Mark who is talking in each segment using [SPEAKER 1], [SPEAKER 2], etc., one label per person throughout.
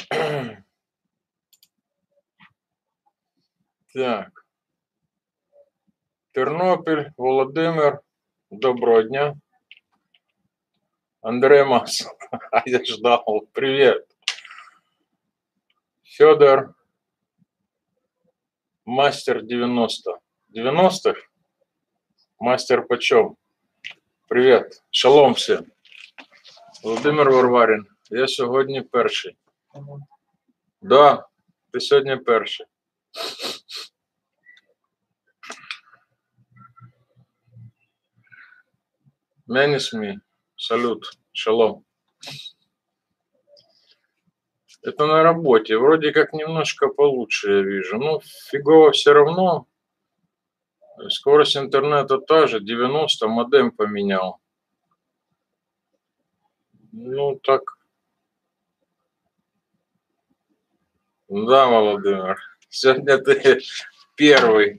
[SPEAKER 1] Так. Тернопіль, Володимир. Доброго дня. Андрей Масс. Я ждал. Привет. Федор. Мастер 90. 90-х? Мастер почем? Привет. Шалом всем. Володимир Варварин. Я сьогодні перший. Да, ти сьогодні перший. Менисми. Салют. Шалом. Это на работе. Вроде как немножко получше я вижу. Ну, фигово все равно. Скорость интернета та же. 90, модем поменял. Ну, так. Да, Владимир. Сегодня ты первый.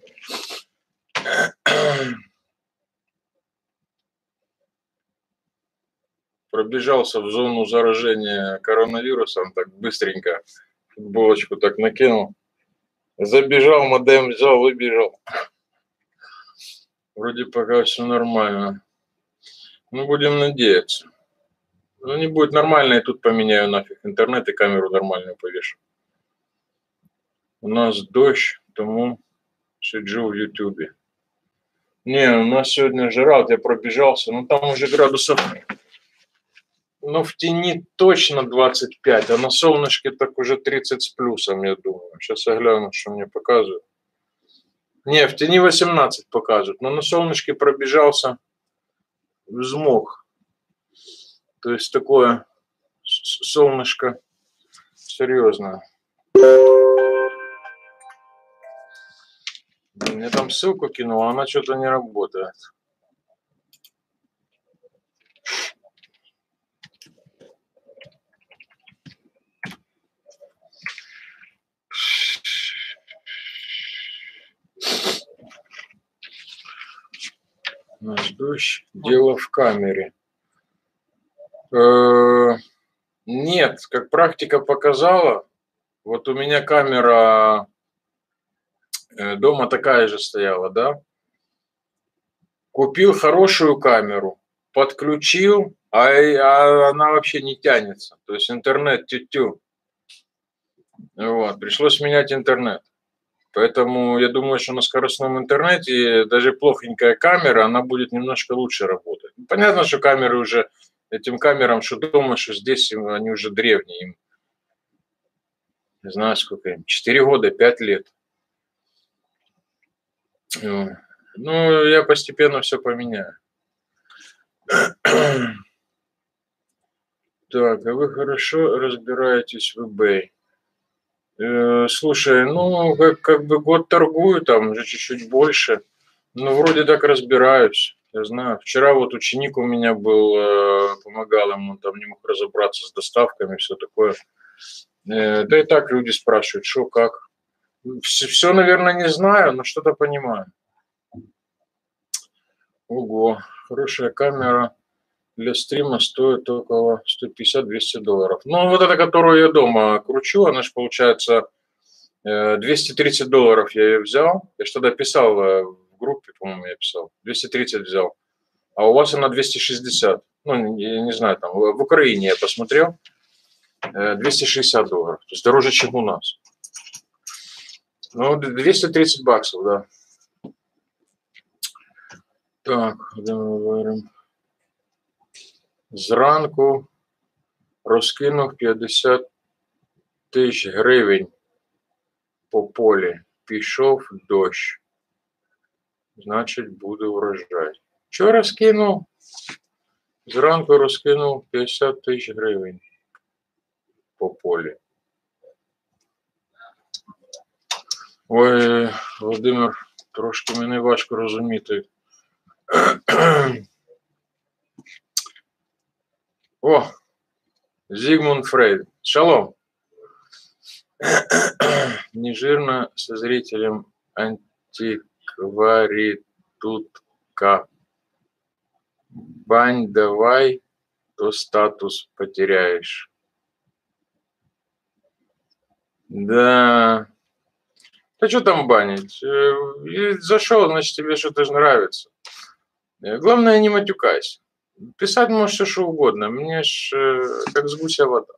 [SPEAKER 1] Пробежался в зону заражения коронавирусом так быстренько. Футболочку так накинул. Забежал, модем взял, выбежал. Вроде пока все нормально. Ну, будем надеяться. Ну, не будет нормально, и тут поменяю нафиг интернет и камеру нормальную повешу. У нас дождь, тому сиджу в Ютубе. Не, у нас сегодня жара, вот я пробежался, ну там уже градусов, ну в тени точно 25, а на солнышке так уже 30 с плюсом, я думаю. Сейчас я гляну, что мне показывают. Не, в тени 18 показывают, но на солнышке пробежался, взмок. То есть такое солнышко серьезное. Мне там ссылку кинул, а она что-то не работает. Наш дождь. Дело в камере. Нет, как практика показала, вот у меня камера дома такая же стояла, да? Купил хорошую камеру, подключил, а она вообще не тянется. То есть интернет тю-тю. Вот, пришлось менять интернет. Поэтому я думаю, что на скоростном интернете даже плохенькая камера, она будет немножко лучше работать. Понятно, что камеры уже, этим камерам, что дома, что здесь, они уже древние. Им, не знаю, сколько им, 4 года, 5 лет. Ну, я постепенно все поменяю. Так, а вы хорошо разбираетесь в eBay? Слушай, ну, как бы год торгую, там уже чуть-чуть больше. Ну, вроде так разбираюсь. Я знаю. Вчера вот ученик у меня был, помогал ему, он там не мог разобраться с доставками, все такое. Да и так люди спрашивают, что, как. Все, наверное, не знаю, но что-то понимаю. Ого, хорошая камера для стрима стоит около $150-200. Ну, вот эта, которую я дома кручу, она же получается $230 я ее взял. Я же тогда писал в группе, по-моему, я писал. 230 взял. А у вас она 260. Ну, я не знаю, там, в Украине я посмотрел. $260. То есть дороже, чем у нас. Ну, $230, да. Так, говоримо. Зранку розкинув 50 тисяч гривень по полі. Пішов дощ. Значить, буде врожай. Що розкинув? Зранку розкинув 50 тисяч гривень по полі. Ой, Володимир, трошки мене важко розуміти. О, Зигмунд Фрейд. Шалом. Нежирно со зрителем антикваритутка. Бань давай, то статус потеряешь. Да. Да что там банить? Зашел, значит, тебе что-то же нравится. Главное, не матюкайся. Писать можешь все, что угодно. Мне ж как с гуся вода.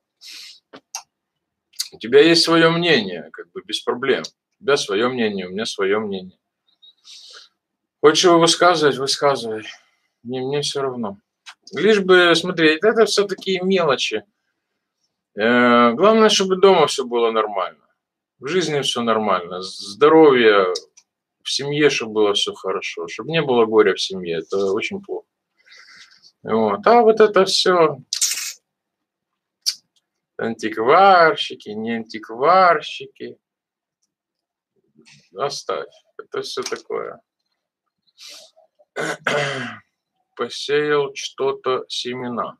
[SPEAKER 1] У тебя есть свое мнение, как бы без проблем. У тебя свое мнение, у меня свое мнение. Хочешь его высказывать, высказывай. Мне все равно. Лишь бы, смотри, это все такие мелочи. Главное, чтобы дома все было нормально. В жизни все нормально. Здоровье, в семье, чтобы было все хорошо. Чтобы не было горя в семье. Это очень плохо. Вот. А вот это все антикварщики, не антикварщики. Оставь. Это все такое. Посеял что-то семена.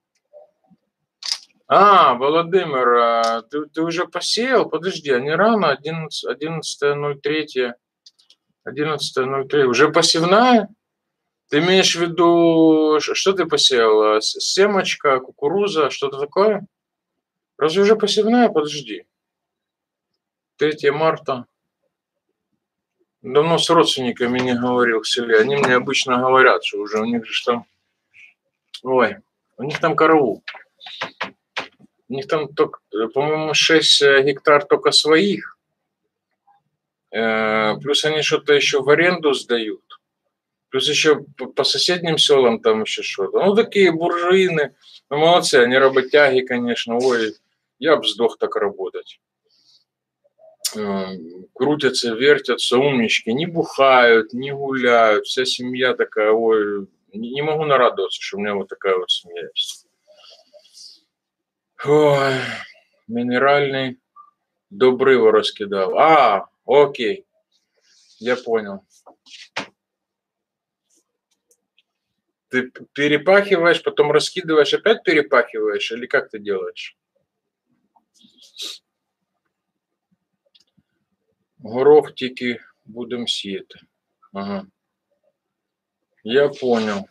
[SPEAKER 1] Владимир, ты уже посеял? Подожди, а не рано? 11.03. 11.03. Уже посевная? Ты имеешь в виду, что ты посеял? Семечка, кукуруза, что-то такое? Разве уже посевная? Подожди. 3 марта. Давно с родственниками не говорил в селе. Они мне обычно говорят, что уже у них же там... Ой, у них там караул. У них там, по-моему, 6 гектар только своих. Плюс они что-то еще в аренду сдают. Плюс еще по соседним селам там еще что-то. Ну, такие буржуины. Ну, молодцы, они работяги, конечно. Ой, я бы сдох так работать. Крутятся, вертятся, умнички. Не бухают, не гуляют. Вся семья такая, ой, не могу нарадоваться, что у меня вот такая вот семья есть. Ой, минеральный добрыво раскидал. Окей, я понял. Ты перепахиваешь, потом раскидываешь, опять перепахиваешь, или как ты делаешь? Горох тільки будем сіяти. Ага. Я понял.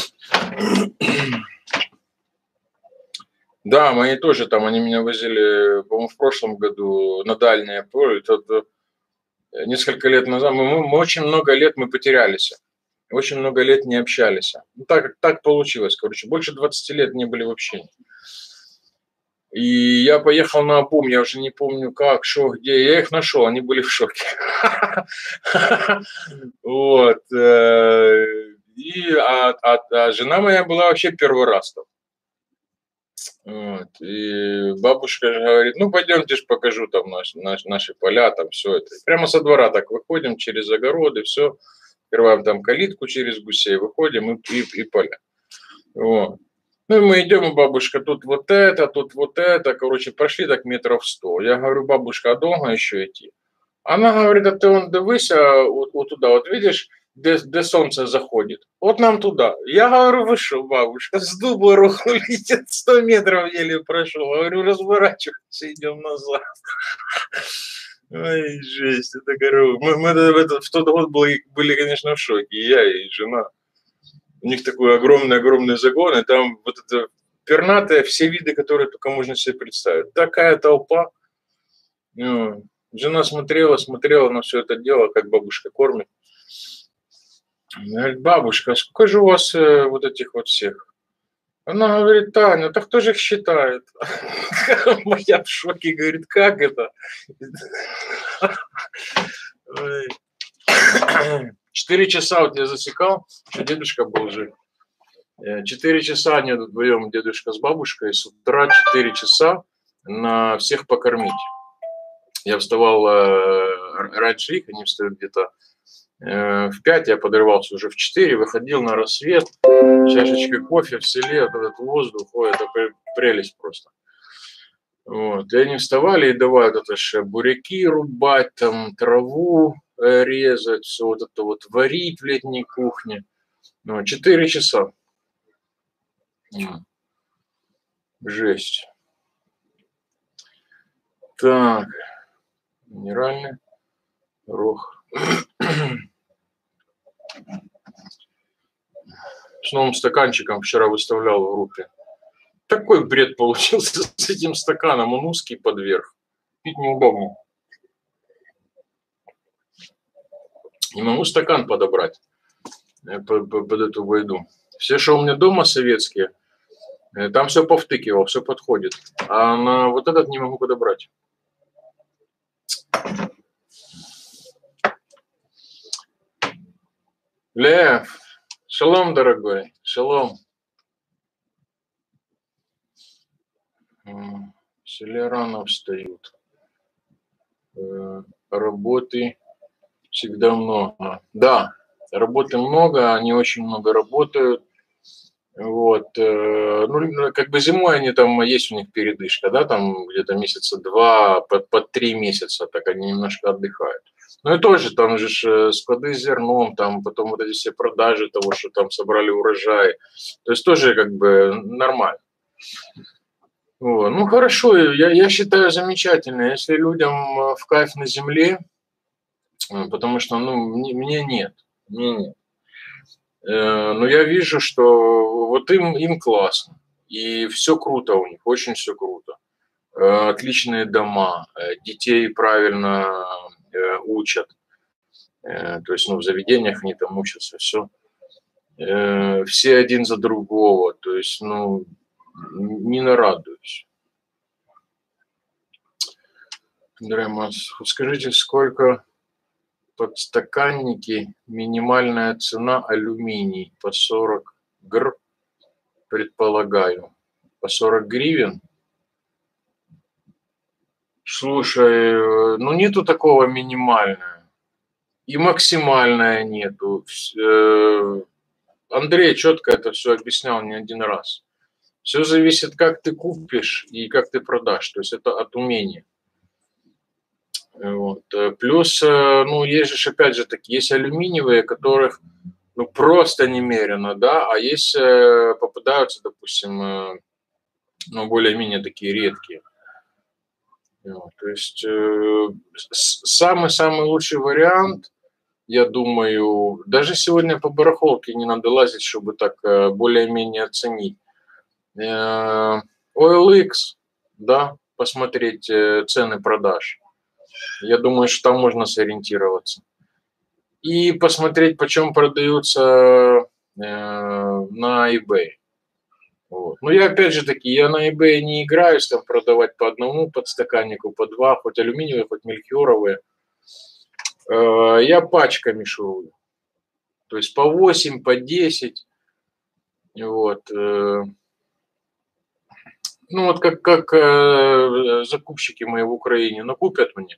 [SPEAKER 1] Да, мои тоже там, они меня возили, по-моему, в прошлом году на дальнее поле. Несколько лет назад. Мы очень много лет мы потерялись. Очень много лет не общались. Ну, так получилось, короче. Больше 20 лет не были в общении. И я поехал на обум, я уже не помню как, что, где. Я их нашел, они были в шоке. Вот. А жена моя была вообще первый раз там. Вот. И бабушка же говорит, ну пойдемте ж покажу там наши поля, там все это. Прямо со двора так выходим через огороды, все, открываем там калитку через гусей, выходим и поля. Вот. Ну и мы идем, и бабушка, тут вот это, короче, прошли так метров 100. Я говорю, бабушка, а долго еще идти? Она говорит, а ты вон дивися вот туда, вот видишь, где солнце заходит. Вот нам туда. Я говорю, вы что, бабушка, с дуба рухнули, 100 метров еле прошел. Говорю, разворачивайся, идем назад. Ой, жесть, это корова. Мы в тот год были, конечно, в шоке. И я, и жена. У них такой огромный загон, и там вот это пернатые, все виды, которые только можно себе представить. Такая толпа. Ну, жена смотрела на все это дело, как бабушка кормит. Говорит, бабушка, а сколько же у вас вот этих вот всех? Она говорит, Таня, так кто же их считает? Моя в шоке, говорит, как это? 4 часа вот я засекал, что дедушка был жив. 4 часа они вдвоем, дедушка с бабушкой, с утра 4 часа на всех покормить. Я вставал раньше их, они встают где-то в 5, я подрывался уже в 4, выходил на рассвет, чашечкой кофе в селе, вот этот воздух, ой, это прелесть просто. Вот. И они вставали и давай вот это же буряки рубать, там траву резать, все вот это вот варить в летней кухне. 4 часа. Жесть. Так. Минеральный горох. С новым стаканчиком вчера выставлял в группе. Такой бред получился с этим стаканом. Он узкий под верх. Пить неудобно. Не могу стакан подобрать под эту байду. Все, что у меня дома советские, там все повтыкивал, все подходит. А на вот этот не могу подобрать. Лев, шалом, дорогой, шалом. В селе рано встают. Работы всегда много. Да, работы много, они очень много работают. Вот. Ну, как бы зимой они там, есть у них передышка, да, там где-то месяца 2, по 3 месяца, так они немножко отдыхают. Ну и тоже там же склады с зерном, там потом вот эти все продажи того, что там собрали урожай. То есть тоже как бы нормально. Вот. Ну хорошо, я считаю замечательно, если людям в кайф на земле, потому что, ну, мне нет, мне нет. Но я вижу, что вот им классно, и все круто у них, очень все круто. Отличные дома, детей правильно учат, то есть, ну, в заведениях они там учатся, все. Все один за другого, то есть, ну, не нарадуюсь. Дрэмос, скажите, сколько подстаканники, минимальная цена алюминий по 40 гр, предполагаю. По 40 гривен? Слушай, ну нету такого минимальное. И максимальное нету. Андрей четко это все объяснял не один раз. Все зависит, как ты купишь и как ты продашь. То есть это от умения. Вот. Плюс, ну, есть же, опять же, такие, есть алюминиевые, которых, ну, просто немерено, да, а есть, попадаются, допустим, ну, более-менее такие редкие. Вот. То есть самый-самый лучший вариант, я думаю, даже сегодня по барахолке не надо лазить, чтобы так более-менее оценить. OLX, да, посмотреть цены продаж. Я думаю, что там можно сориентироваться. И посмотреть, почем продаются на eBay. Вот. Ну, я опять же таки, я на eBay не играюсь, там продавать по одному подстаканнику, по два, хоть алюминиевые, хоть мельхиоровые. Я пачками шурую. То есть по 8, по 10. Вот. Ну, вот как закупщики мои в Украине накупят мне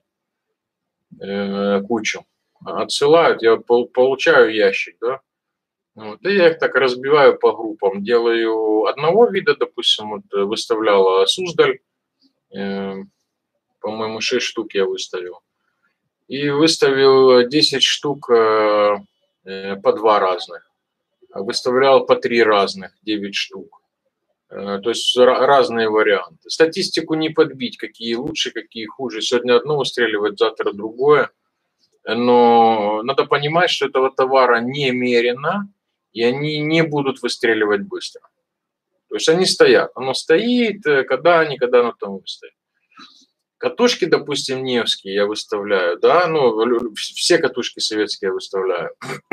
[SPEAKER 1] кучу, отсылают, я получаю ящик, да. Вот, и я их так разбиваю по группам. Делаю одного вида, допустим, вот выставляла Суздаль, по-моему, 6 штук я выставил. И выставил 10 штук по 2 разных. Выставлял по 3 разных, 9 штук. То есть разные варианты. Статистику не подбить, какие лучше, какие хуже. Сегодня одно выстреливает, завтра другое. Но надо понимать, что этого товара немерено, и они не будут выстреливать быстро. То есть они стоят. Оно стоит, когда оно там выстоит. Катушки, допустим, Невские я выставляю, да, ну, все катушки советские я выставляю.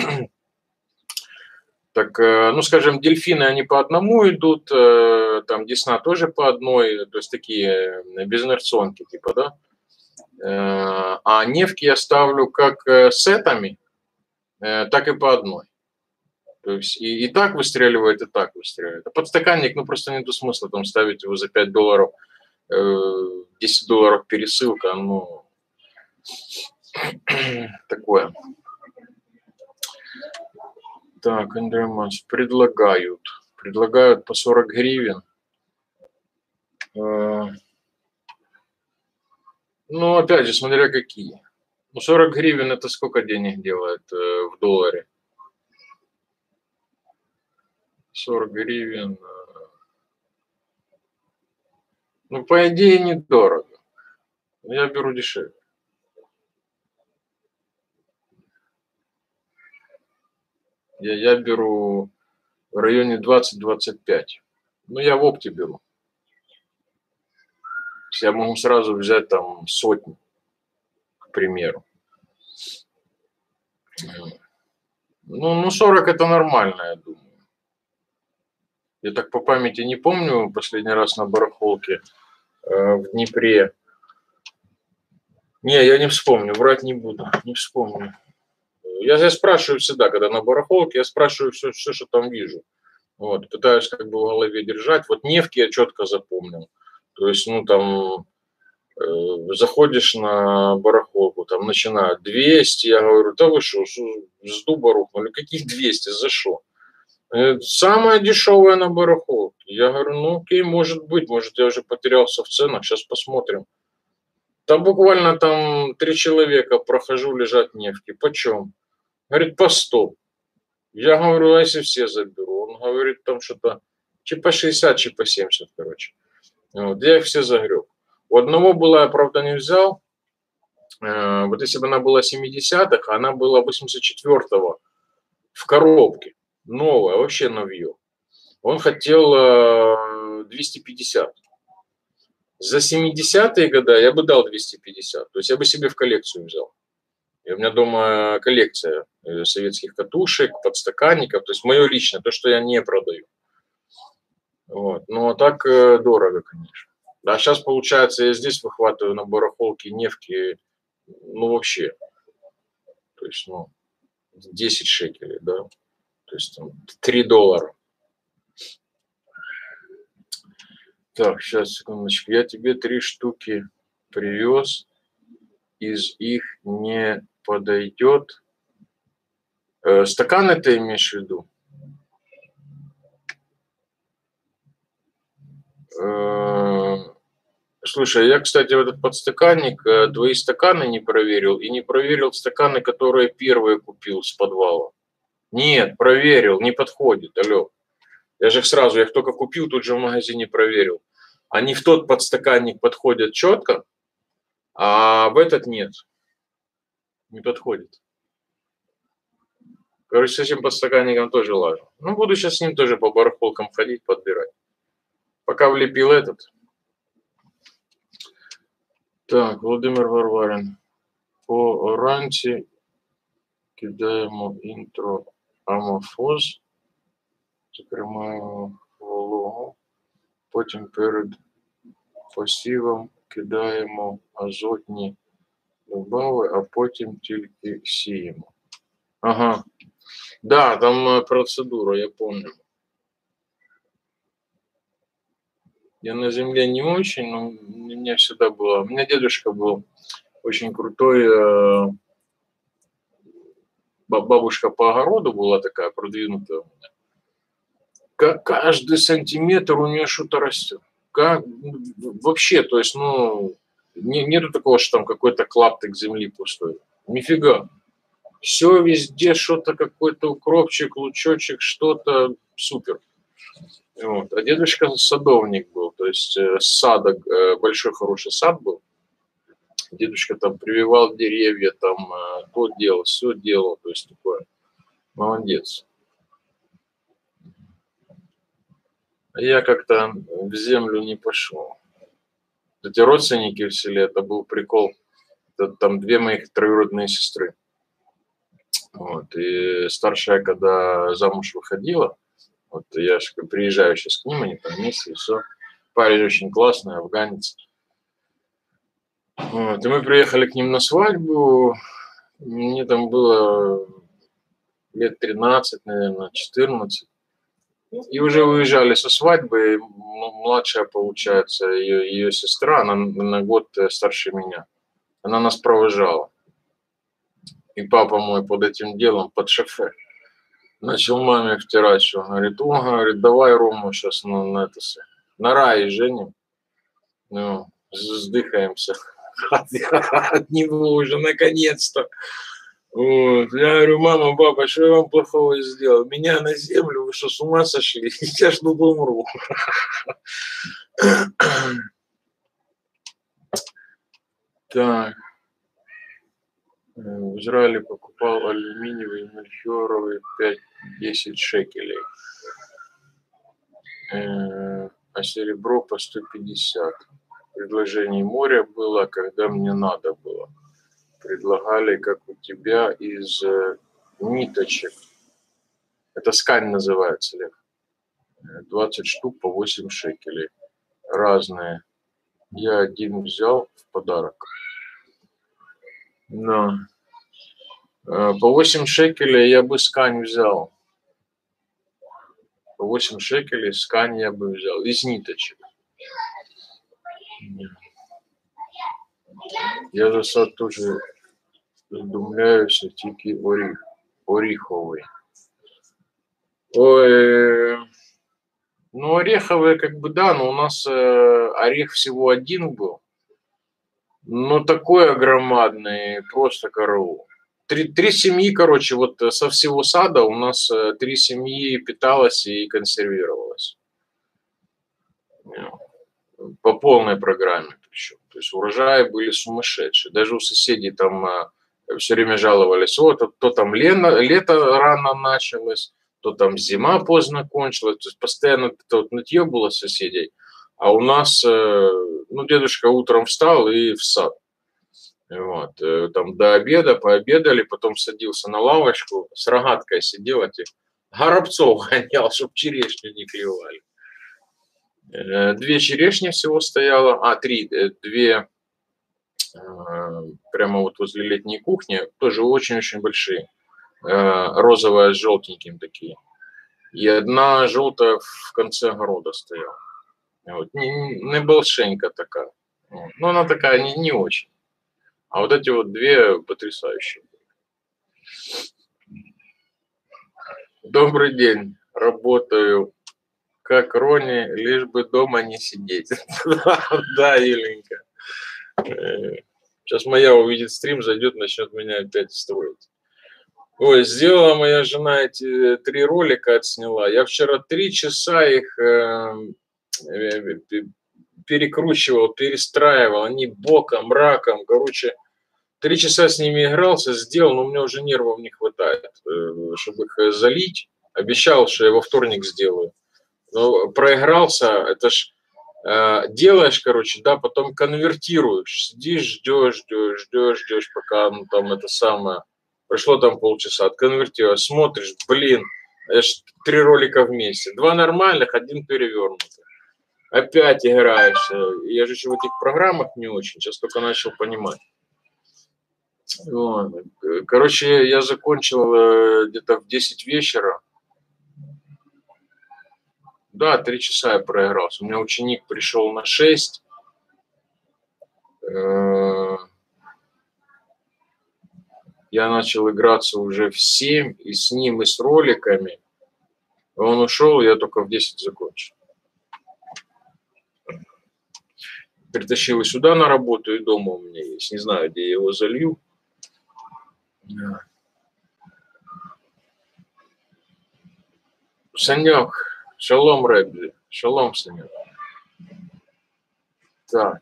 [SPEAKER 1] Так, ну, скажем, дельфины, они по одному идут, там Десна тоже по одной, то есть такие безинерционки, типа, да. А Невки я ставлю как сетами, так и по одной. То есть и так выстреливает, и так выстреливает. А подстаканник, ну, просто нету смысла там ставить его за $5, $10 пересылка, ну, такое. Так, Андрей Иванович, предлагают по 40 гривен. Ну, опять же, смотря какие. Ну, 40 гривен это сколько денег делает в долларе? 40 гривен. Ну, по идее, недорого. Я беру дешевле. Я беру в районе 20-25. Ну, я в опте беру. Я могу сразу взять там сотню, к примеру. Ну, 40 это нормально, я думаю. Я так по памяти не помню, последний раз на барахолке в Днепре. Не, я не вспомню, врать не буду, не вспомню. Я спрашиваю всегда, когда на барахолке, я спрашиваю все, что там вижу. Вот, пытаюсь как бы в голове держать. Вот нефть я четко запомнил. То есть, ну, там, заходишь на барахолку, там, начинают 200, я говорю, да вы что, с дуба рухнули, каких 200, за что? Самая дешевая на барахолке. Я говорю, ну, окей, может быть, может, я уже потерялся в ценах, сейчас посмотрим. Там буквально там 3 человека прохожу, лежат нефти. Почем? Говорит, по 100. Я говорю, а если все заберу? Он говорит, там что-то, чи по 60, чи по 70, короче. Вот, я их все загреб. У одного была, я, правда, не взял. Вот если бы она была 70-х, она была 84-го в коробке. Новая, вообще новье. Он хотел 250. За 70-е годы я бы дал 250. То есть я бы себе в коллекцию взял. И у меня дома коллекция советских катушек, подстаканников. То есть мое личное, то, что я не продаю. Вот. Но так дорого, конечно. А сейчас, получается, я здесь выхватываю на барахолке нефти, ну, вообще. То есть, ну, 10 шекелей, да. То есть, там, $3. Так, сейчас, секундочку. Я тебе 3 штуки привез. Из их не подойдет. Стаканы ты имеешь в виду? Слушай, я, кстати, в этот подстаканник твои стаканы не проверил и не проверил стаканы, которые первые купил с подвала. Нет, проверил, не подходит, алло. Я же их сразу, я их только купил, тут же в магазине проверил. Они в тот подстаканник подходят четко, а в этот нет, не подходит. Короче, с этим подстаканником тоже лажу. Ну, буду сейчас с ним тоже по барахолкам ходить, подбирать. Пока влепил этот. Так, Владимир Варварин. По ранці кидаємо інтро амофоз, закриваємо вологу, потім перед посівом кидаємо азотні добави, а потім тільки сіємо. Ага. Да, там процедура, я помню. Я на земле не очень, но у меня всегда было... У меня дедушка был очень крутой, бабушка по огороду была такая продвинутая у меня. Как каждый сантиметр у нее что-то растет. Как вообще, то есть, ну, нету такого, что там какой-то клаптик земли пустой. Нифига. Все везде что-то, какой-то укропчик, лучочек, что-то супер. Вот. А дедушка садовник был, то есть садок, большой хороший сад был. Дедушка там прививал деревья, там то делал, все делал, то есть такое. Молодец. А я как-то в землю не пошел. Эти родственники в селе, это был прикол. Это там 2 моих троюродные сестры. Вот. И старшая, когда замуж выходила, вот я приезжаю сейчас к ним, они там вместе, и все. Парень очень классный, афганец. Вот. И мы приехали к ним на свадьбу. Мне там было лет 13, наверное, 14. И уже уезжали со свадьбы. Младшая, получается, ее сестра, она на год старше меня. Она нас провожала. И папа мой под этим делом, под шофе, начал маме втирать, что говорит, говорит, давай Рому сейчас на рай женим. Ну, сдыхаемся от него уже наконец-то. Вот. Я говорю, мама, папа, что я вам плохого сделал? Меня на землю, вы что, с ума сошли? Я ж тут умру. Так. В Израиле покупал алюминиевый мельхиоровый 5-10 шекелей. А серебро по 150. предложений моря было, когда мне надо было. Предлагали, как у тебя, из ниточек. Это скань называется, Лев. 20 штук по 8 шекелей. Разные. Я один взял в подарок. Но по 8 шекелей я бы скань взял. По 8 шекелей скань я бы взял. Из ниточек. Я за сад тоже здумляюся, тільки ореховый. Ой, ну ореховые как бы да, но у нас орех всего один был. Но такой огромадный, просто караул. Три семьи, короче, вот со всего сада у нас 3 семьи питалось и консервировалось. По полной программе причем. То есть урожаи были сумасшедшие. Даже у соседей там все время жаловались, то там лето рано началось, то там зима поздно кончилась. То есть постоянно это вот нытье было соседей. А у нас, ну, дедушка утром встал и в сад. Вот, там до обеда пообедали, потом садился на лавочку, с рогаткой сидел, этих горобцов гонял, чтобы черешню не клевали. 2 черешни всего стояло, 3, 2 прямо вот возле летней кухни, тоже очень-очень большие, розовая с желтеньким такие. И 1 желтая в конце огорода стояла. Вот. Не большенька такая. Но она такая не очень. А вот эти вот 2 потрясающие. Добрый день. Работаю как Рони, лишь бы дома не сидеть. Да, Юленька. Сейчас моя увидит стрим, зайдет, начнет меня опять строить. Ой, сделала моя жена эти 3 ролика, отсняла. Я вчера 3 часа их перекручивал, перестраивал. Они боком, раком. Короче, 3 часа с ними игрался, сделал, но у меня уже нервов не хватает, чтобы их залить. Обещал, что я во вторник сделаю. Но проигрался, это ж делаешь, короче, да, потом конвертируешь, сидишь, ждешь, пока ну, там это самое, прошло там полчаса, отконвертировал, смотришь, блин, это ж 3 ролика вместе, 2 нормальных, 1 перевернутый. Опять играешь, я же еще в этих программах не очень, сейчас только начал понимать. Вот. Короче, я закончил где-то в 10 вечера. Да, 3 часа я проигрался. У меня ученик пришел на 6. Я начал играться уже в 7, и с ним, и с роликами. Он ушел, я только в 10 закончил. Притащил и сюда на работу, и дома у меня есть. Не знаю, где я его залью. Санек, шалом, Рэбби. Шалом, Санек. Так.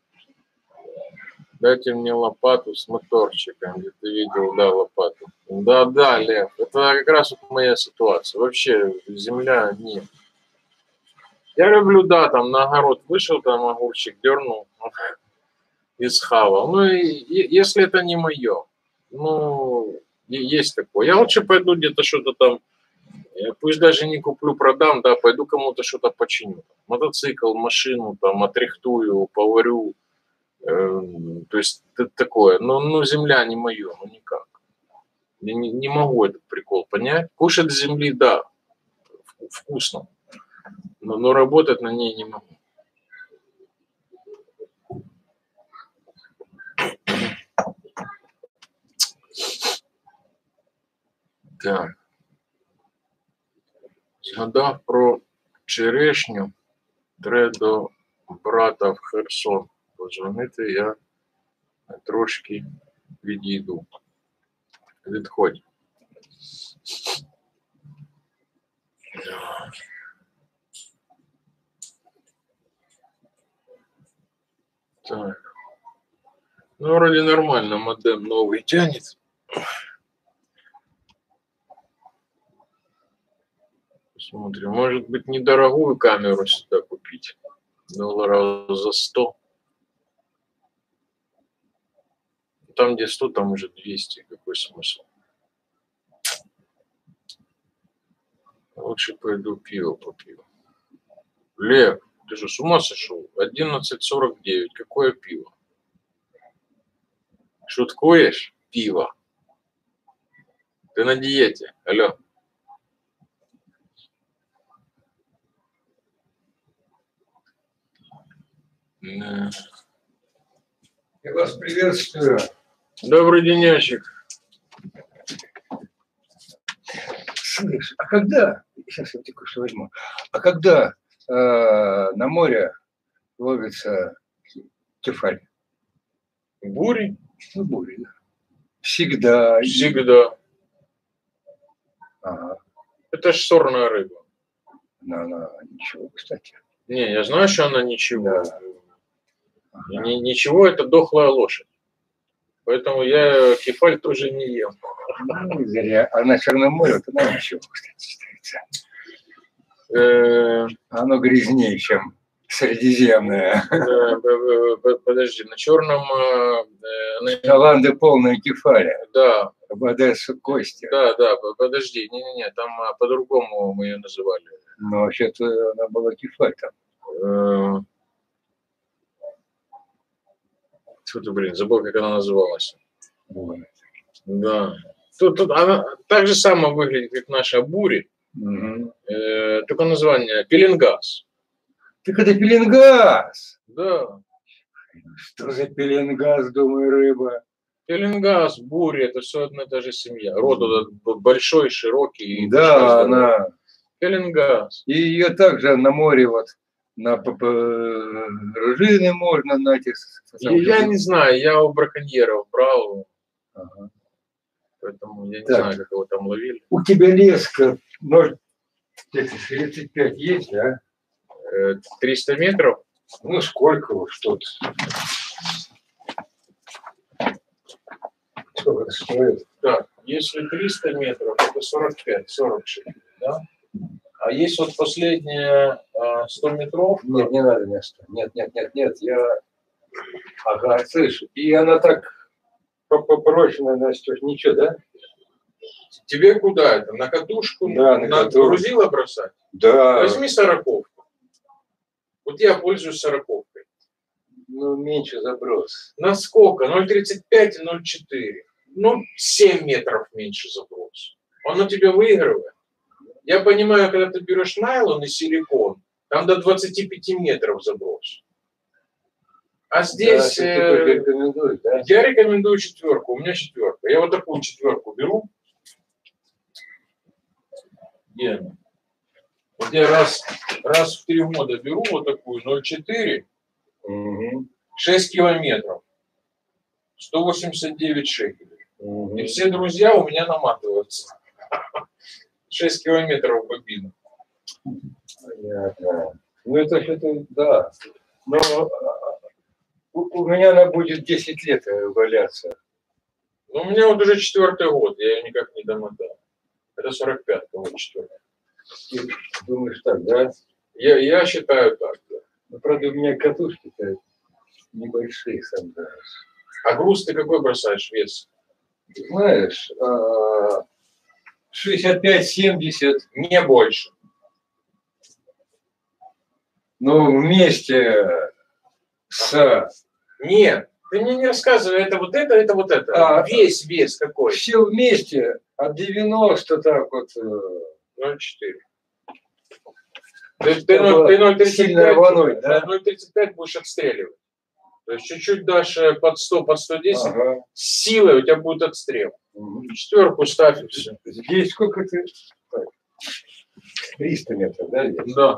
[SPEAKER 1] Дайте мне лопату с моторчиком. Где ты видел, да, лопату? Да, Лев. Это как раз вот моя ситуация. Вообще земля нет. Я люблю, да, там на огород вышел, там огурчик дернул и схавал. Ну, если это не мое, ну, есть такое. Я лучше пойду где-то что-то там, пусть даже не куплю, продам, да, пойду кому-то что-то починю. Мотоцикл, машину там отрихтую, поварю. То есть такое. Ну, земля не мое, ну никак. Я не могу этот прикол понять. Кушать с земли, да, вкусно. Но работать на ней не могу. Так. Згадав про черешню, треба до брата в Херсон подзвонити, я трошки відійду. Відходь. Так. Ну, вроде нормально, модем новый тянет. Посмотрим. Может быть, недорогую камеру сюда купить. $100 за 100. Там, где 100, там уже 200. Какой смысл? Лучше пойду пиво попью. Лев, ты же с ума сошел? 11:49. Какое пиво? Шуткуешь? Пиво. Ты на диете. Алло.
[SPEAKER 2] Я вас приветствую.
[SPEAKER 1] Добрый денечек.
[SPEAKER 2] Слышь, а когда, сейчас я кое-что возьму, а когда на море ловится кефаль?
[SPEAKER 1] Бури?
[SPEAKER 2] Ну, бури, да. Всегда.
[SPEAKER 1] Всегда.
[SPEAKER 2] Ага.
[SPEAKER 1] Это ж сорная рыба.
[SPEAKER 2] Она ничего, кстати.
[SPEAKER 1] Не, я знаю, что она ничего.
[SPEAKER 2] Да. Ага.
[SPEAKER 1] Ничего, это дохлая лошадь. Поэтому я кефаль тоже не ем.
[SPEAKER 2] Ну, зря. А на Черном море вот она ничего, кстати, ставится. Оно грязнее, чем Средиземное.
[SPEAKER 1] Подожди, на Черном...
[SPEAKER 2] Шаланды полные кефали.
[SPEAKER 1] Да.
[SPEAKER 2] Вода с кости.
[SPEAKER 1] Да, подожди. Не, там по-другому мы ее называли.
[SPEAKER 2] Но вообще-то она была кефаль там.
[SPEAKER 1] Что ты, блин, забыл, как она называлась.
[SPEAKER 2] Вот.
[SPEAKER 1] Да. Тут она так же само выглядит, как наша бури.
[SPEAKER 2] Угу.
[SPEAKER 1] Только название пеленгаз.
[SPEAKER 2] Так это пеленгаз.
[SPEAKER 1] Да.
[SPEAKER 2] Что за пеленгаз, думаю, рыба?
[SPEAKER 1] Пеленгаз, бури, это все одна и та же семья. Род большой, широкий.
[SPEAKER 2] Да, она.
[SPEAKER 1] Пеленгаз.
[SPEAKER 2] И ее также на море вот на пружины можно на этих.
[SPEAKER 1] Я не знаю, я у браконьеров брал.
[SPEAKER 2] Ага.
[SPEAKER 1] Поэтому я не знаю, как его там ловили.
[SPEAKER 2] У тебя леска, может, 35 есть, да?
[SPEAKER 1] 300 метров?
[SPEAKER 2] Ну, сколько вот тут? Сколько это стоит?
[SPEAKER 1] Так, если 300 метров, это 45-46, да? А есть вот последние 100 метров?
[SPEAKER 2] Нет, не надо места. Нет, я... Ага, слышь, и она так попрочная, Настя, ничего, да?
[SPEAKER 1] Тебе куда это? На катушку?
[SPEAKER 2] Да, на катушку.
[SPEAKER 1] Грузило бросать?
[SPEAKER 2] Да.
[SPEAKER 1] Возьми 40-ку. Вот я пользуюсь 40-кой.
[SPEAKER 2] Ну, меньше заброс.
[SPEAKER 1] На сколько? 0,35 и 0,4. Ну, 7 метров меньше заброс. Оно тебе выигрывает. Я понимаю, когда ты берешь найлон и силикон, там до 25 метров заброс. А здесь...
[SPEAKER 2] Да, рекомендуешь, да?
[SPEAKER 1] Я рекомендую 4. У меня 4. Я вот такую 4 беру. Где она? Вот я раз в 3 года беру вот такую 0,4, 6 километров, 189 шекелей. И все друзья у меня наматываются. 6 километров бобина.
[SPEAKER 2] Понятно. Ну это что-то, да. Но у меня она будет 10 лет валяться.
[SPEAKER 1] Ну, у меня вот уже 4-й год, я ее никак не домотал. Это 45-й год, 4-й.
[SPEAKER 2] Ты думаешь так, да?
[SPEAKER 1] Я считаю так, да.
[SPEAKER 2] Но, правда, у меня катушки-то небольшие, сам знаешь.
[SPEAKER 1] А груз ты какой бросаешь, вес?
[SPEAKER 2] Знаешь, 65-70.
[SPEAKER 1] Не больше.
[SPEAKER 2] Но вместе с...
[SPEAKER 1] Нет, ты мне не рассказывай, это вот это, это вот это. Весь вес какой?
[SPEAKER 2] Все вместе от 90 так вот...
[SPEAKER 1] 0,4. Ты 0,35 будешь отстреливать. То есть чуть-чуть дашь под 100, под 110,
[SPEAKER 2] ага.
[SPEAKER 1] Силой у тебя будет отстрел. 4 ставь и все.
[SPEAKER 2] Здесь сколько ты? 300 метров, да? Здесь?
[SPEAKER 1] Да.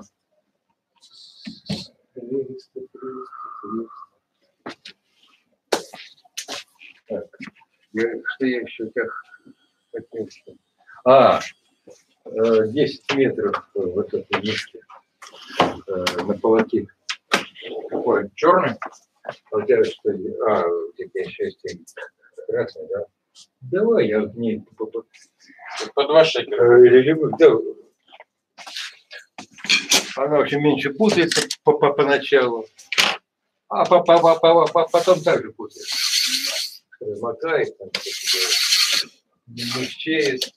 [SPEAKER 2] 300. Так. Что я еще так хотел? 10 метров вот этой нитки на полоке.
[SPEAKER 1] Какой? Черный?
[SPEAKER 2] А у тебя что? У тебя счастье красный, да? Давай я в ней
[SPEAKER 1] по 2 шекеля.
[SPEAKER 2] Да. Она вообще меньше путается поначалу, а потом также путается. замотает, там, мягчеет.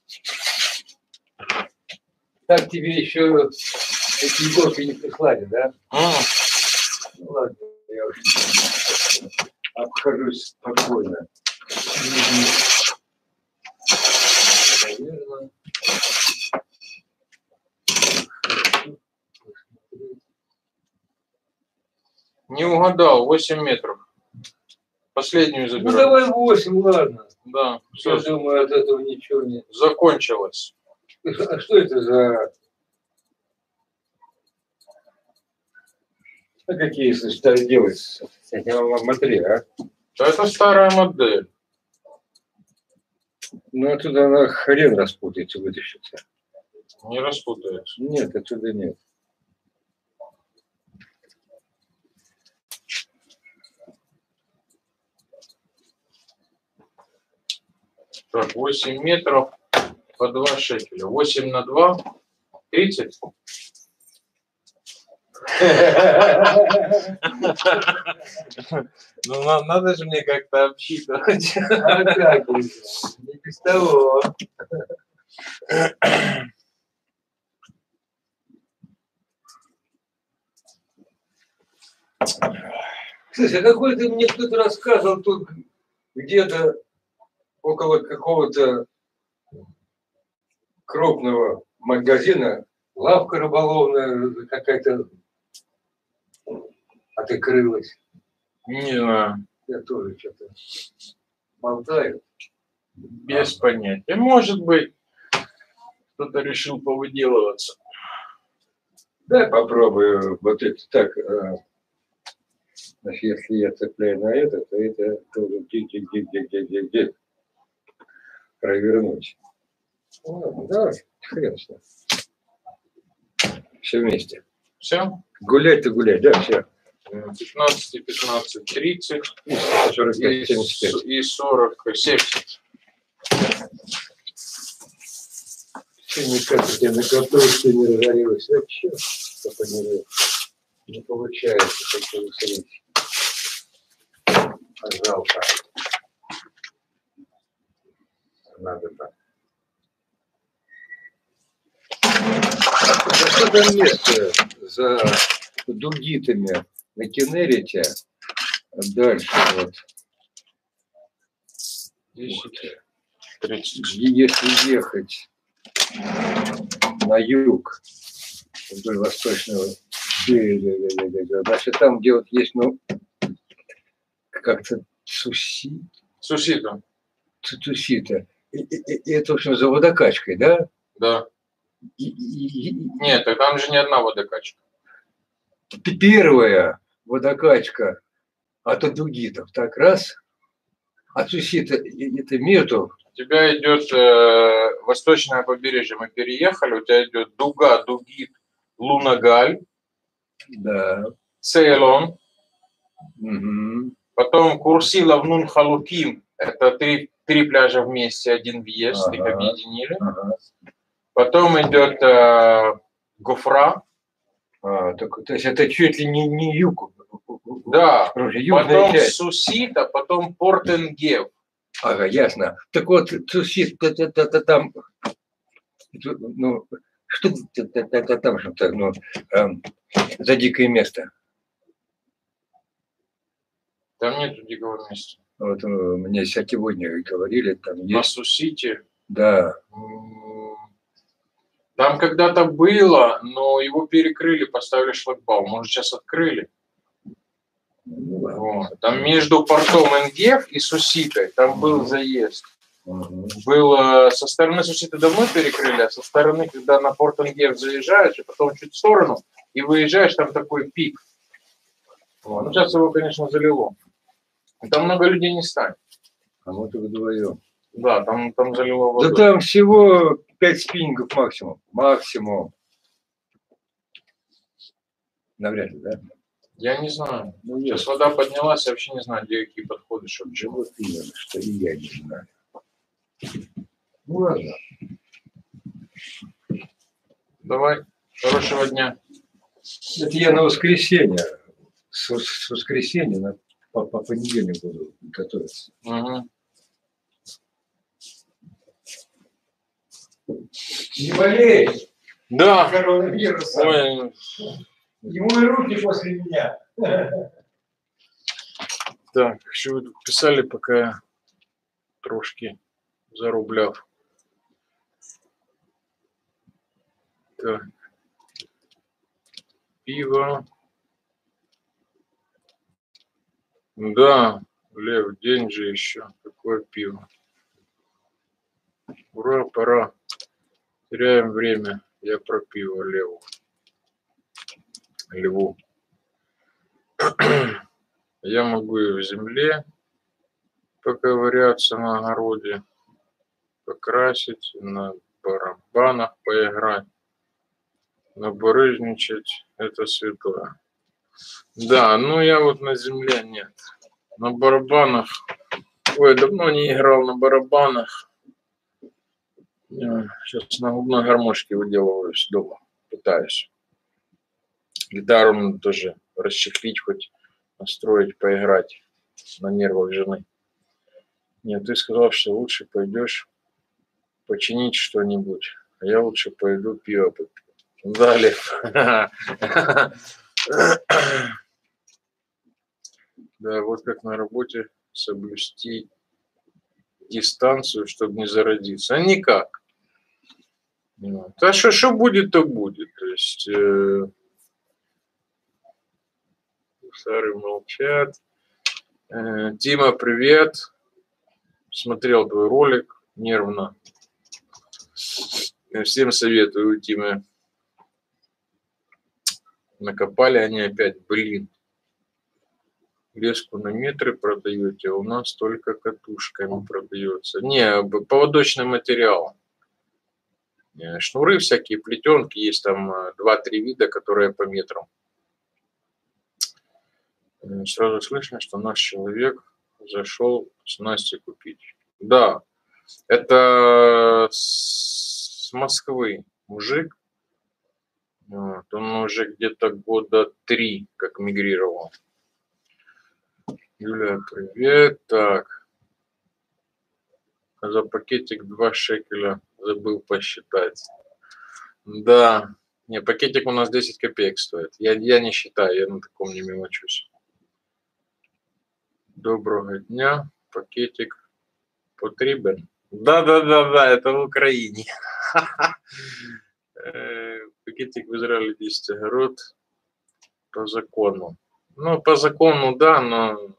[SPEAKER 2] Так тебе еще эти иголки не прислали, да? Ну ладно, я уже обхожусь спокойно. Наверное.
[SPEAKER 1] Не угадал, 8 метров. Последнюю
[SPEAKER 2] Ну
[SPEAKER 1] забираю.
[SPEAKER 2] давай 8, ладно.
[SPEAKER 1] Да,
[SPEAKER 2] Я
[SPEAKER 1] все,
[SPEAKER 2] думаю, от этого ничего нет.
[SPEAKER 1] закончилось.
[SPEAKER 2] А что это за... А какие стали делать с этим смотри, а?
[SPEAKER 1] Да это старая модель.
[SPEAKER 2] Ну оттуда она хрен распутается, вытащится.
[SPEAKER 1] Не распутается.
[SPEAKER 2] Нет, отсюда нет.
[SPEAKER 1] Так, 8 метров по 2 шекеля. 8 на 2, 30. Ну, надо же мне как-то обсчитывать.
[SPEAKER 2] А как же? Не без того. Слушай, а какой-то мне кто-то рассказывал тут где-то около какого-то крупного магазина, лавка рыболовная какая-то открылась.
[SPEAKER 1] Не знаю.
[SPEAKER 2] Я тоже что-то болтаю.
[SPEAKER 1] Без понятия. Может быть, кто-то решил повыделываться.
[SPEAKER 2] Дай попробую вот это так. Значит, если я цепляю на это, то это тоже где провернуть. Ладно, давай, хрен с ним. Все вместе.
[SPEAKER 1] Все?
[SPEAKER 2] Гулять-то гулять, да, все.
[SPEAKER 1] 15, 15, 30
[SPEAKER 2] 45, 75.
[SPEAKER 1] и 40, 70.
[SPEAKER 2] Все никак у тебя на картошке не разорилось. Вообще, что не получается такое усилить. Жалко. Надо так. Что там место за дугитами на Кенерите? Дальше вот.
[SPEAKER 1] 10, 30.
[SPEAKER 2] Если ехать на юг вдоль восточного берега, значит там, где вот есть, ну, как-то
[SPEAKER 1] Сусита.
[SPEAKER 2] Тусита. И это, в общем, за водокачкой, да?
[SPEAKER 1] Да. Нет, там же не одна водокачка.
[SPEAKER 2] Первая водокачка от Адугитов, так раз. А Тусита это между.
[SPEAKER 1] У тебя идет восточное побережье, мы переехали, у тебя идет Дуга, Дугит, Лунагаль,
[SPEAKER 2] Да.
[SPEAKER 1] Цейлон,
[SPEAKER 2] Угу.
[SPEAKER 1] потом Курсила, Внун, Халуким, это три пляжа вместе, один въезд, их объединили.
[SPEAKER 2] Ага.
[SPEAKER 1] Потом идет Гофра.
[SPEAKER 2] То есть это чуть ли не юг.
[SPEAKER 1] Да, потом
[SPEAKER 2] часть.
[SPEAKER 1] Сусита, потом Порт-Энгев.
[SPEAKER 2] Ага, ясно. Так вот, Сусит, это там, ну, что там что-то, ну, за дикое место?
[SPEAKER 1] Там нету дикого места.
[SPEAKER 2] Вот мне сегодня говорили, там есть.
[SPEAKER 1] На Сусите.
[SPEAKER 2] Да.
[SPEAKER 1] Там когда-то было, но его перекрыли, поставили шлагбаум. Может, сейчас открыли.
[SPEAKER 2] Ну,
[SPEAKER 1] Вот. Там между портом Энгев и Суситой, там был заезд. Было со стороны Суситы давно перекрыли, а со стороны, когда на порт Энгев заезжаешь, и потом чуть в сторону, и выезжаешь, там такой пик. Вот. Ну, сейчас его, конечно, залило. Там много людей не станет.
[SPEAKER 2] А мы только вдвоем.
[SPEAKER 1] Да, там залило водой.
[SPEAKER 2] Да там всего 5 спиннингов максимум. Максимум. Навряд ли, да?
[SPEAKER 1] Я не знаю.
[SPEAKER 2] Ну,
[SPEAKER 1] сейчас вода поднялась, я вообще не знаю, где какие подходы, чтобы чего.
[SPEAKER 2] Вот именно, что и я не знаю. Ну ладно.
[SPEAKER 1] Давай. Хорошего дня.
[SPEAKER 2] Это я на воскресенье. С воскресенья по понедельнику буду готовиться.
[SPEAKER 1] Угу.
[SPEAKER 2] Не болеешь?
[SPEAKER 1] Да.
[SPEAKER 2] Коронавирусом.
[SPEAKER 1] Ой.
[SPEAKER 2] И мой руки после меня.
[SPEAKER 1] Так, що ви тут писали, поки я трошки зарубляв. Так. Пиво. Да, Лев, день же еще. Какое пиво. Ура, пора. Теряем время. Я про пиво Леву. Я могу и в земле поковыряться на огороде, покрасить, на барабанах поиграть, но барыжничать — это святое. Да, ну я вот на земле нет. На барабанах. Ой, давно не играл на барабанах. Сейчас на губной гармошке выделываюсь дома. Пытаюсь. Гитару надо тоже расчехлить, хоть настроить, поиграть на нервах жены. Нет, ты сказал, что лучше пойдешь починить что-нибудь, а я лучше пойду пиво попью. Далее. Да, вот как на работе соблюсти дистанцию, чтобы не заразиться. А никак. А что будет, то будет. То есть старые молчат. Тима, привет. Смотрел твой ролик нервно. Всем советую, Тима. Накопали они опять, блин. Леску на метры продаете, а у нас только катушками продается. Не, поводочный материал. Шнуры всякие, плетенки, есть там 2-3 вида, которые по метрам. Сразу слышно, что наш человек зашел с Настей купить. Да, это с Москвы мужик. Вот, он уже где-то года 3 как мигрировал. Юля, привет. Так. За пакетик 2 шекеля забыл посчитать. Да. Не, пакетик у нас 10 копеек стоит. Я не считаю, я на таком не мелочусь. Доброго дня. Пакетик потребен. Да, это в Украине. Пакетик в Израиле 10 огород по закону. Ну, по закону, да, но...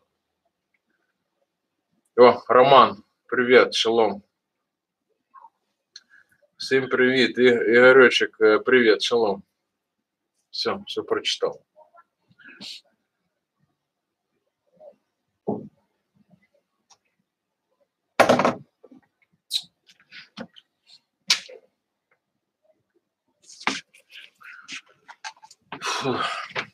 [SPEAKER 1] О, Роман, привет, шалом. Всем привет, Игоречек, привет, шалом. Все прочитал. Фух.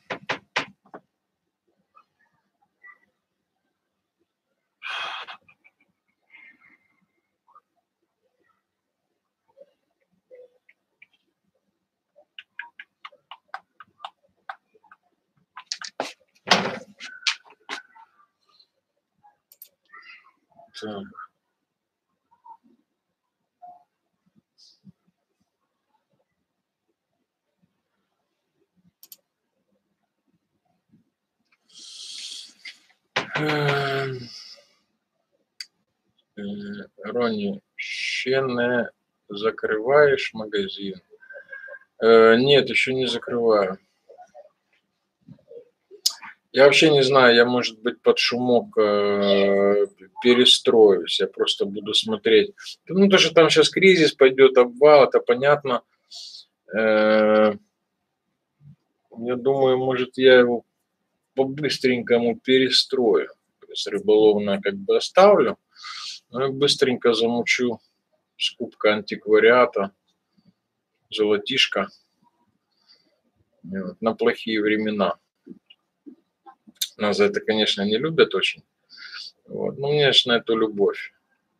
[SPEAKER 1] Так. Ронни, ще не закрываешь магазин? Нет, еще не закрываю. Я вообще не знаю, я, может быть, под шумок перестроюсь, я просто буду смотреть. Ну, то, что там сейчас кризис пойдет, обвал, это понятно. Я думаю, может, я его по-быстренькому перестрою. То есть рыболовное как бы оставлю, но я быстренько замучу скупка антиквариата, золотишко на плохие времена. Нас за это, конечно, не любят очень. Вот. Но мне же на эту любовь.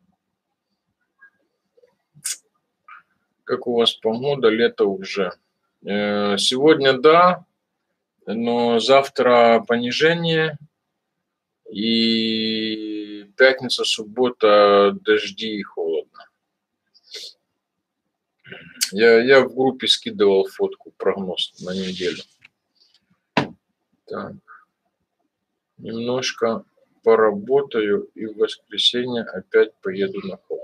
[SPEAKER 1] Как у вас погода? Лето уже. Сегодня да, но завтра понижение. И пятница, суббота, дожди и холодно. Я в группе скидывал фотку, прогноз на неделю. Так. Немножко поработаю и в воскресенье опять поеду на холм.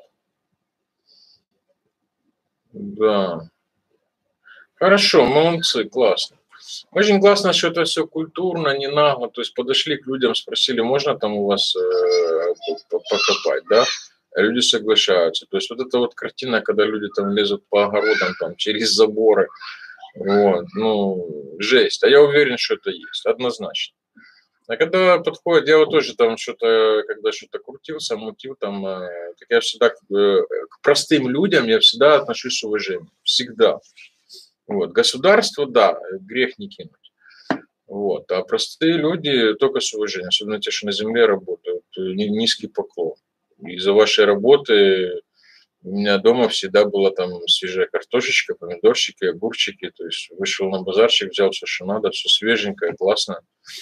[SPEAKER 1] Да. Хорошо, молодцы, классно. Очень классно, что это все культурно, не нагло. То есть подошли к людям, спросили, можно там у вас покопать, да? А люди соглашаются. То есть вот эта вот картина, когда люди там лезут по огородам, там, через заборы, вот, ну, жесть. А я уверен, что это есть, однозначно. А когда подходит, я вот тоже там что-то, когда что-то крутился, мутил там, так я всегда к простым людям я всегда отношусь с уважением. Всегда. Вот. Государство, да, грех не кинуть. Вот. А простые люди только с уважением, особенно те, что на земле работают. Низкий поклон. Из-за вашей работы у меня дома всегда была там свежая картошечка, помидорчики, огурчики. То есть вышел на базарчик, взял все, что надо, все свеженькое, классно.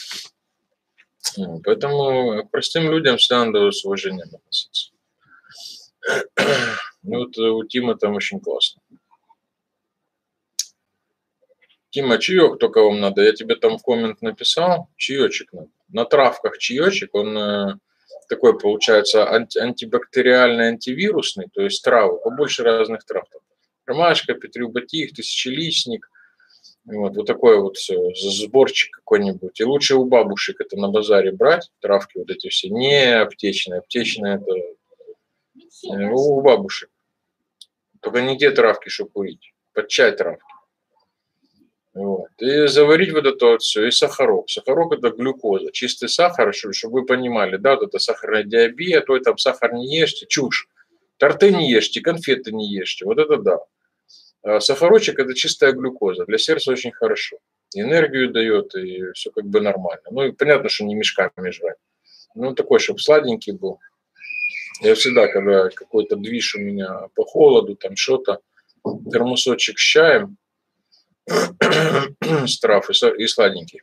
[SPEAKER 1] Поэтому к простым людям всегда надо с уважением относиться. Ну вот у Тима там очень классно. Тима, чаек только вам надо. Я тебе там в коммент написал. Чаечек надо. На травках чаечек, он такой получается антибактериальный, антивирусный, то есть травы, побольше разных трав. Ромашка, петрюботик, тысячелистник. Вот такой вот все, сборчик какой-нибудь. И лучше у бабушек это на базаре брать, травки вот эти все, не аптечные. Аптечные это у бабушек. Только не те травки, что курить. Под чай травки. Вот. И заварить вот это вот все, и сахарок. Сахарок это глюкоза, чистый сахар, чтобы вы понимали, да, вот это сахарный диабет, ой, там сахар не ешьте, чушь. Торты не ешьте, конфеты не ешьте, вот это да. А сахарочек это чистая глюкоза, для сердца очень хорошо. Энергию дает, и все как бы нормально. Ну и понятно, что не мешками жрать. Ну такой, чтобы сладенький был. Я всегда, когда какой-то движ у меня по холоду, там что-то, термосочек с чаем, с трав и сладенький.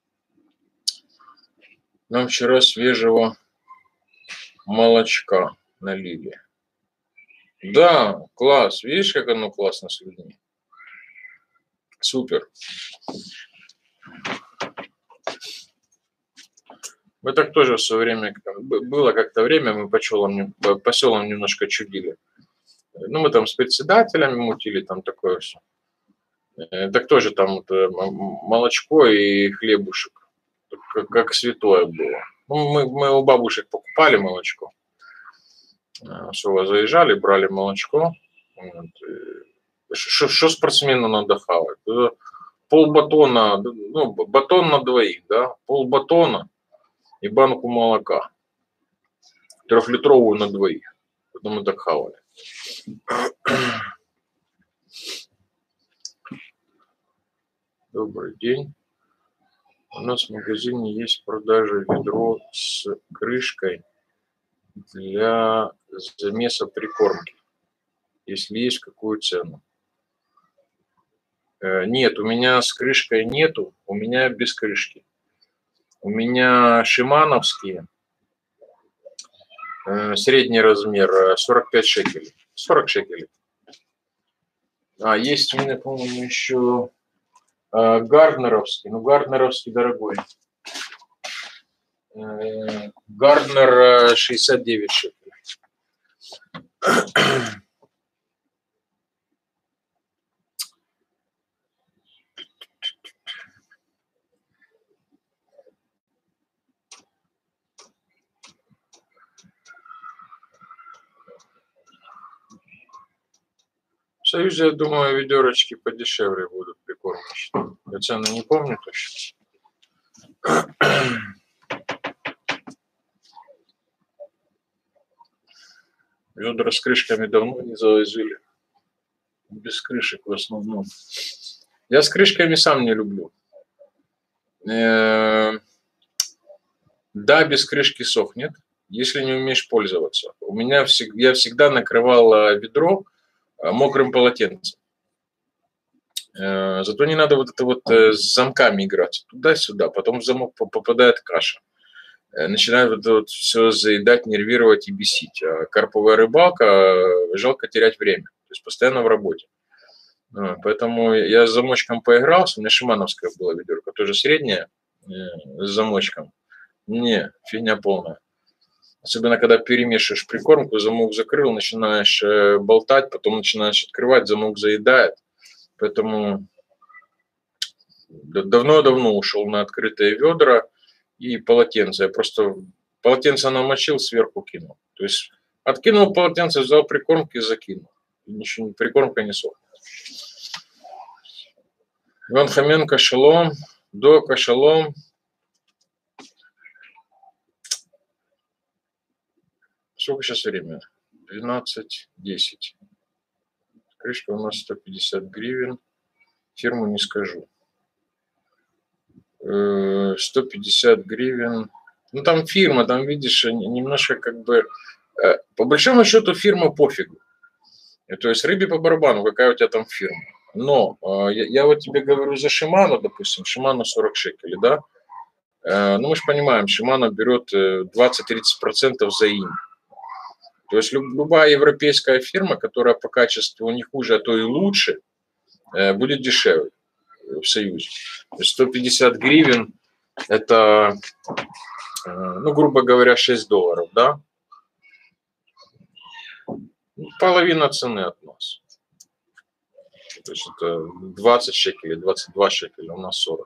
[SPEAKER 1] Нам вчера свежего молочка налили. Да, класс. Видишь, как оно классно с людьми? Супер. Мы так тоже в свое время, было как-то время, мы по селам немножко чудили. Ну, мы там с председателями мутили, там такое все. Так тоже там вот, молочко и хлебушек, как святое было. Ну, мы у бабушек покупали молочко. Все, заезжали, брали молочко. Вот, что спортсмену надо хавать? Полбатона, ну, батон на двоих, да, полбатона и банку молока. 3-литровую на двоих. Потом мы так хавали. Добрый день. У нас в магазине есть в продаже ведро с крышкой для замеса прикормки. Если есть, в какую цену? Нет, у меня с крышкой нету, у меня без крышки. У меня шимановские, средний размер, 45 шекелей, 40 шекелей. А есть у меня, по-моему, еще гарднеровский, но гарднеровский дорогой. Гарднер 69 шекелей. В Союзе, я думаю, ведерочки подешевле будут прикормочные. Я цены не помню точно. Ведра с крышками давно не завозили. Без крышек в основном. Я с крышками сам не люблю. Да, без крышки сохнет, если не умеешь пользоваться. Я всегда накрывал ведро мокрым полотенцем. Зато не надо вот это вот с замками играть. Туда-сюда. Потом в замок попадает каша. начинает вот это вот все заедать, нервировать и бесить. А карповая рыбалка, жалко терять время. То есть постоянно в работе. Поэтому я с замочком поигрался. У меня шимановская была ведерко, тоже средняя, с замочком. Не, фигня полная. Особенно, когда перемешиваешь прикормку, замок закрыл, начинаешь болтать, потом начинаешь открывать, замок заедает. Поэтому давно-давно ушел на открытые ведра и полотенце. Я просто полотенце намочил, сверху кинул. То есть откинул полотенце, взял прикормки и закинул. И ничего, прикормка не сохнет. Иван Хоменко, шалом. Дока, шалом. Сколько сейчас время? 12:10. Крышка у нас 150 гривен. Фирму не скажу. 150 гривен. Ну, там фирма, там, видишь, немножко как бы... По большому счету фирма пофигу. То есть рыбе по барабану, какая у тебя там фирма. Но я вот тебе говорю за Шиману, допустим, Шиману 40 шекелей, да? Ну, мы же понимаем, Шиману берет 20-30% за инь. То есть любая европейская фирма, которая по качеству не хуже, а то и лучше, будет дешевле в Союзе. То есть 150 гривен – это, ну, грубо говоря, $6, да? Половина цены от нас. То есть это 20 шекелей, 22 шекеля, у нас 40.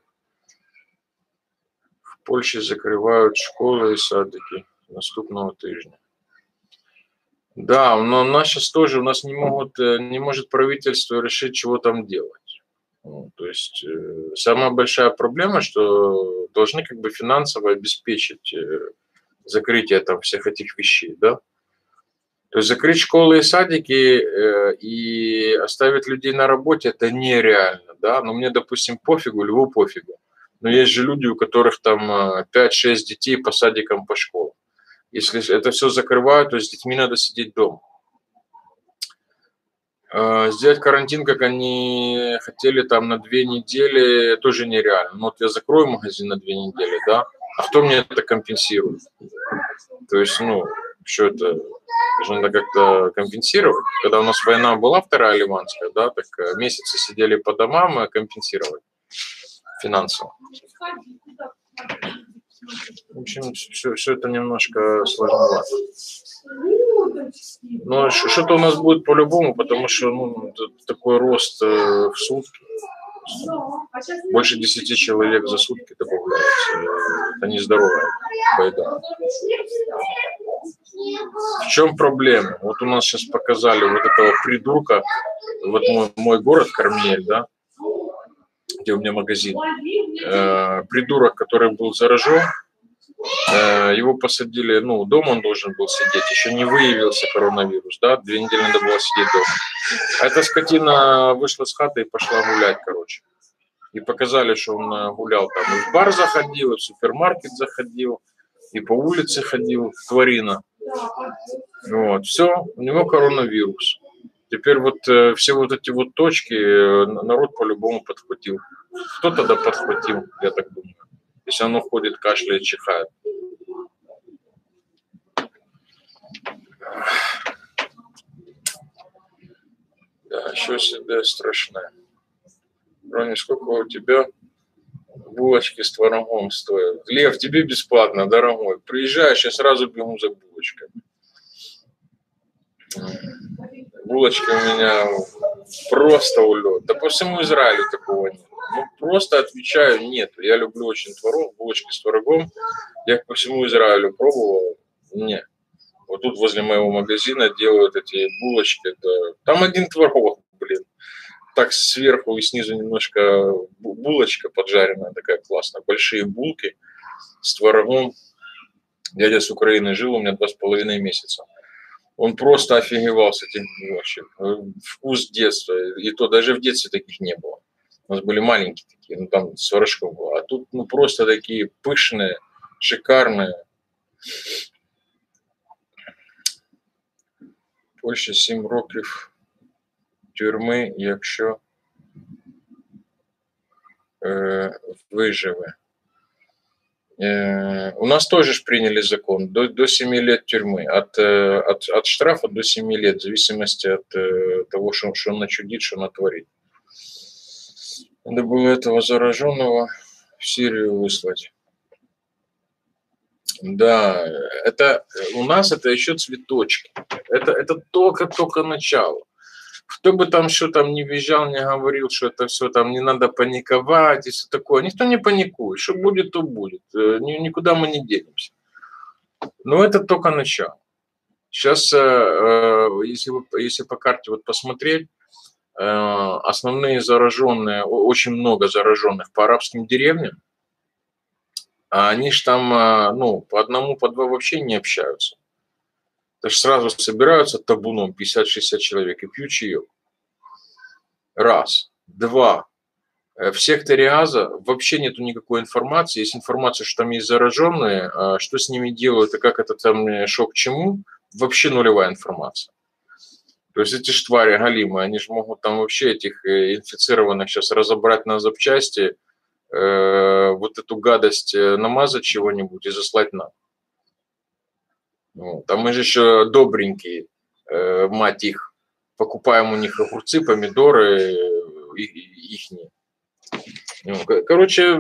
[SPEAKER 1] В Польше закрывают школы и садики наступного тижня. Да, но у нас сейчас тоже, у нас не может правительство решить, чего там делать. То есть самая большая проблема, что должны как бы финансово обеспечить закрытие там всех этих вещей, да. То есть закрыть школы и садики и оставить людей на работе – это нереально, да. Но мне, допустим, пофигу, Льву пофигу. Но есть же люди, у которых там 5-6 детей по садикам, по школам. Если это все закрывают, то с детьми надо сидеть дома. Сделать карантин, как они хотели, там на 2 недели, тоже нереально. Ну, вот я закрою магазин на 2 недели, да, а кто мне это компенсирует? То есть, ну, что это, надо как-то компенсировать. Когда у нас война была, вторая ливанская, да, так месяцы сидели по домам и компенсировали финансово. В общем, все это немножко сложновато. Но что-то у нас будет по-любому, потому что ну, такой рост в сутки. Больше 10 человек за сутки добавляется. Это нездоровая байда. В чем проблема? Вот у нас сейчас показали вот этого придурка. Вот мой город Кармель, да, где у меня магазин. Придурок, который был заражен. Его посадили, ну, дома он должен был сидеть, еще не выявился коронавирус, да, 2 недели надо было сидеть дома. А эта скотина вышла с хаты и пошла гулять, короче. И показали, что он гулял там, и в бар заходил, и в супермаркет заходил, и по улице ходил, тварина. Вот, все, у него коронавирус. Теперь вот все вот эти вот точки народ по-любому подхватил. Кто тогда подхватил, я так думаю. Если оно ходит, кашляет, чихает. Да, еще всегда страшно. Рони, сколько у тебя булочки с творогом стоят? Лев, тебе бесплатно, дорогой. Приезжаешь, я сразу бегу за булочками. Булочки у меня просто улет. Да по всему Израилю такого нет. Ну, просто отвечаю, нет. Я люблю очень творог, булочки с творогом. Я их по всему Израилю пробовал. Нет. Вот тут возле моего магазина делают эти булочки. Там один творог, блин. Так сверху и снизу немножко булочка поджаренная, такая классная. Большие булки с творогом. Дядя с Украины жил у меня 2,5 месяца. Он просто офигевал с этих булочек. Вкус детства. И то даже в детстве таких не было. У нас были маленькие такие, ну там с творожком было. А тут ну просто такие пышные, шикарные. Польща 7 років тюрми, якщо виживе. У нас тоже ж приняли закон до 7 лет тюрьмы, от штрафа до 7 лет, в зависимости от того, что он начудит, что натворит. Надо было этого зараженного в Сирию выслать. Да, это у нас это еще цветочки. Это только начало. Кто бы там что там не визжал, не говорил, что это все там не надо паниковать и все такое. Никто не паникует. Что будет, то будет. Никуда мы не денемся. Но это только начало. Сейчас, если по карте вот посмотреть, основные зараженные, очень много зараженных по арабским деревням, а они ж там, ну, по одному, по два вообще не общаются. То есть сразу собираются табуном 50-60 человек и пьют чаек. Раз. Два. В секторе Газа вообще нету никакой информации. Есть информация, что там есть зараженные, что с ними делают и как это там, шо к чему. Вообще нулевая информация. То есть эти ж твари галимые, они же могут там вообще этих инфицированных сейчас разобрать на запчасти, вот эту гадость намазать чего-нибудь и заслать нам. Вот. А мы же еще добренькие, мать их, покупаем у них огурцы, помидоры ихние. Ну, короче,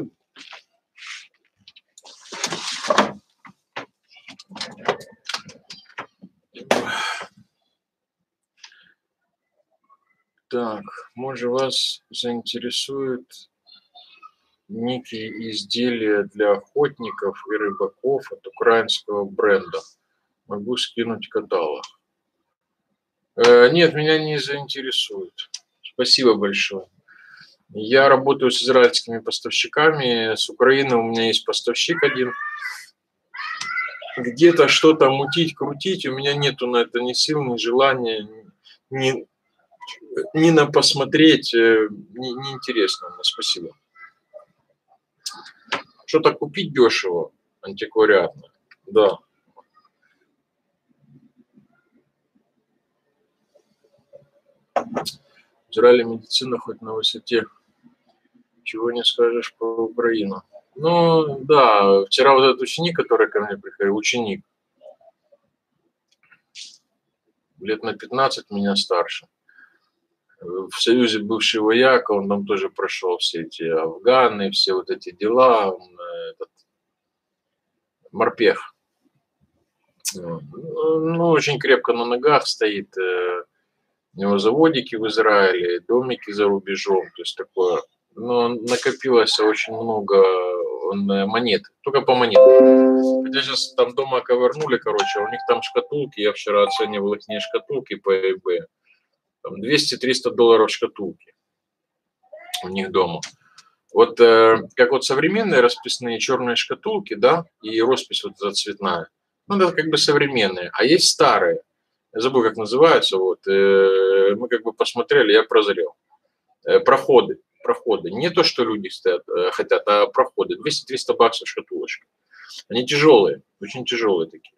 [SPEAKER 1] так, может вас заинтересует некие изделия для охотников и рыбаков от украинского бренда. Могу скинуть каталог. Нет, меня не заинтересует. Спасибо большое. Я работаю с израильскими поставщиками. С Украины у меня есть поставщик один. Где-то что-то мутить, крутить. У меня нету на это ни сил, ни желания, ни на посмотреть. Не интересно мне. Спасибо. Что-то купить дешево, антиквариатно. Да. В Израиле медицина хоть на высоте. Чего не скажешь про Украину. Ну, да, вчера вот этот ученик, который ко мне приходил, ученик, лет на 15 меня старше. В Союзе бывший вояк, он там тоже прошел все эти афганы, все вот эти дела, он, этот, морпех. Ну, очень крепко на ногах стоит, у него заводики в Израиле, домики за рубежом, то есть такое. Но накопилось очень много монет, только по монетам. Хотя сейчас там дома ковырнули, короче, у них там шкатулки, я вчера оценивал их шкатулки по eBay, там $200-300 шкатулки у них дома. Вот как вот современные расписные черные шкатулки, да, и роспись вот эта цветная, ну, это как бы современные, а есть старые. Я забыл, как называются, вот, мы как бы посмотрели, я прозрел. Проходы. Не то, что люди стоят, хотят, а проходы. $200-300 шкатулочка. Они тяжелые, очень тяжелые такие.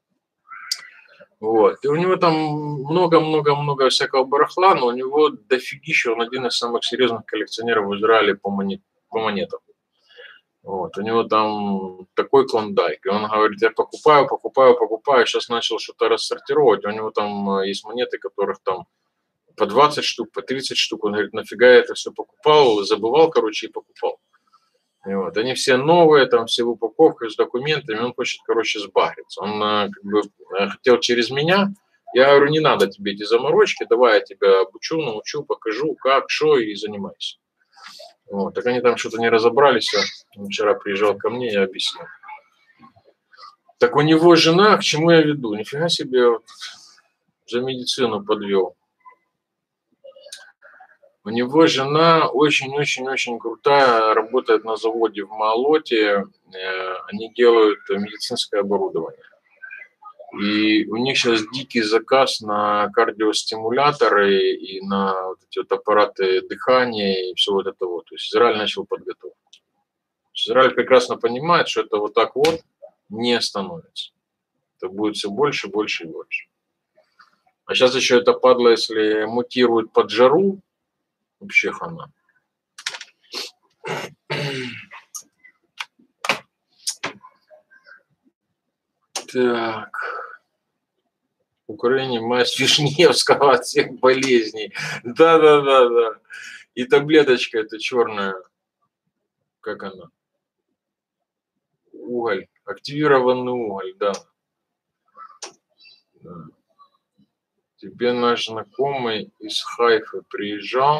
[SPEAKER 1] Вот. И у него там много-много-много всякого барахла, но у него дофигища, он один из самых серьезных коллекционеров в Израиле по монетам. Вот. У него там такой клондайк. И он говорит, я покупаю. Сейчас начал что-то рассортировать. У него там есть монеты, которых там по 20 штук, по 30 штук. Он говорит, нафига я это все покупал, забывал, короче, и покупал. И вот. Они все новые, там все в упаковках с документами. Он хочет, короче, сбагриться. Он как бы хотел через меня. Я говорю, не надо тебе эти заморочки, давай я тебя обучу, научу, покажу, как, что, и занимайся. Вот. Так они там что-то не разобрались. Он вчера приезжал ко мне, я объяснил. Так у него жена, к чему я веду? Нифига себе, вот, за медицину подвел. У него жена очень-очень-очень крутая, работает на заводе в Маалоте. Они делают медицинское оборудование. И у них сейчас дикий заказ на кардиостимуляторы и на вот эти вот аппараты дыхания и все вот это вот. То есть Израиль начал подготовку. Израиль прекрасно понимает, что это вот так вот не остановится. Это будет все больше, больше и больше. А сейчас еще это падла, если мутирует под жару, вообще хана. Так. В Украине мазь Вишневского от всех болезней. Да. И таблеточка эта черная. Как она? Уголь. Активированный уголь, да. Тебе наш знакомый из Хайфы приезжал.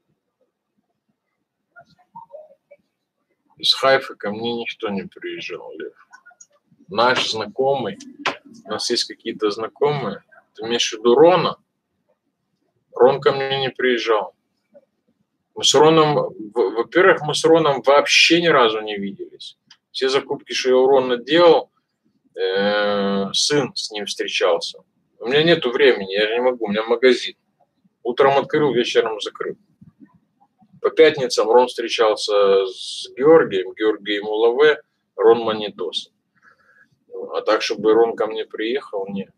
[SPEAKER 1] Из Хайфы ко мне никто не приезжал, Лев. Наш знакомый. У нас есть какие-то знакомые. Ты имеешь в виду Рона? Рон ко мне не приезжал. Мы с Роном, во-первых, мы с Роном вообще ни разу не виделись. Все закупки, что я у Рона делал, сын с ним встречался. У меня нету времени, я не могу, у меня магазин. Утром открыл, вечером закрыл. По пятницам Рон встречался с Георгием Улаве, Рон Монитос. А так, чтобы Рон ко мне приехал, нет.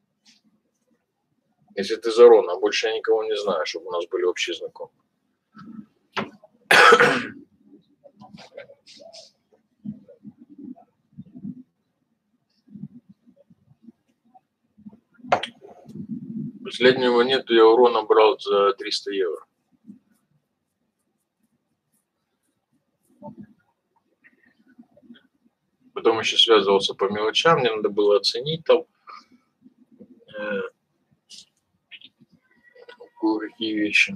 [SPEAKER 1] Если ты за Рона, больше я никого не знаю, чтобы у нас были общие знакомые. Последнюю монету я у Рона брал за 300 евро. Потом еще связывался по мелочам, мне надо было оценить там кое-какие вещи.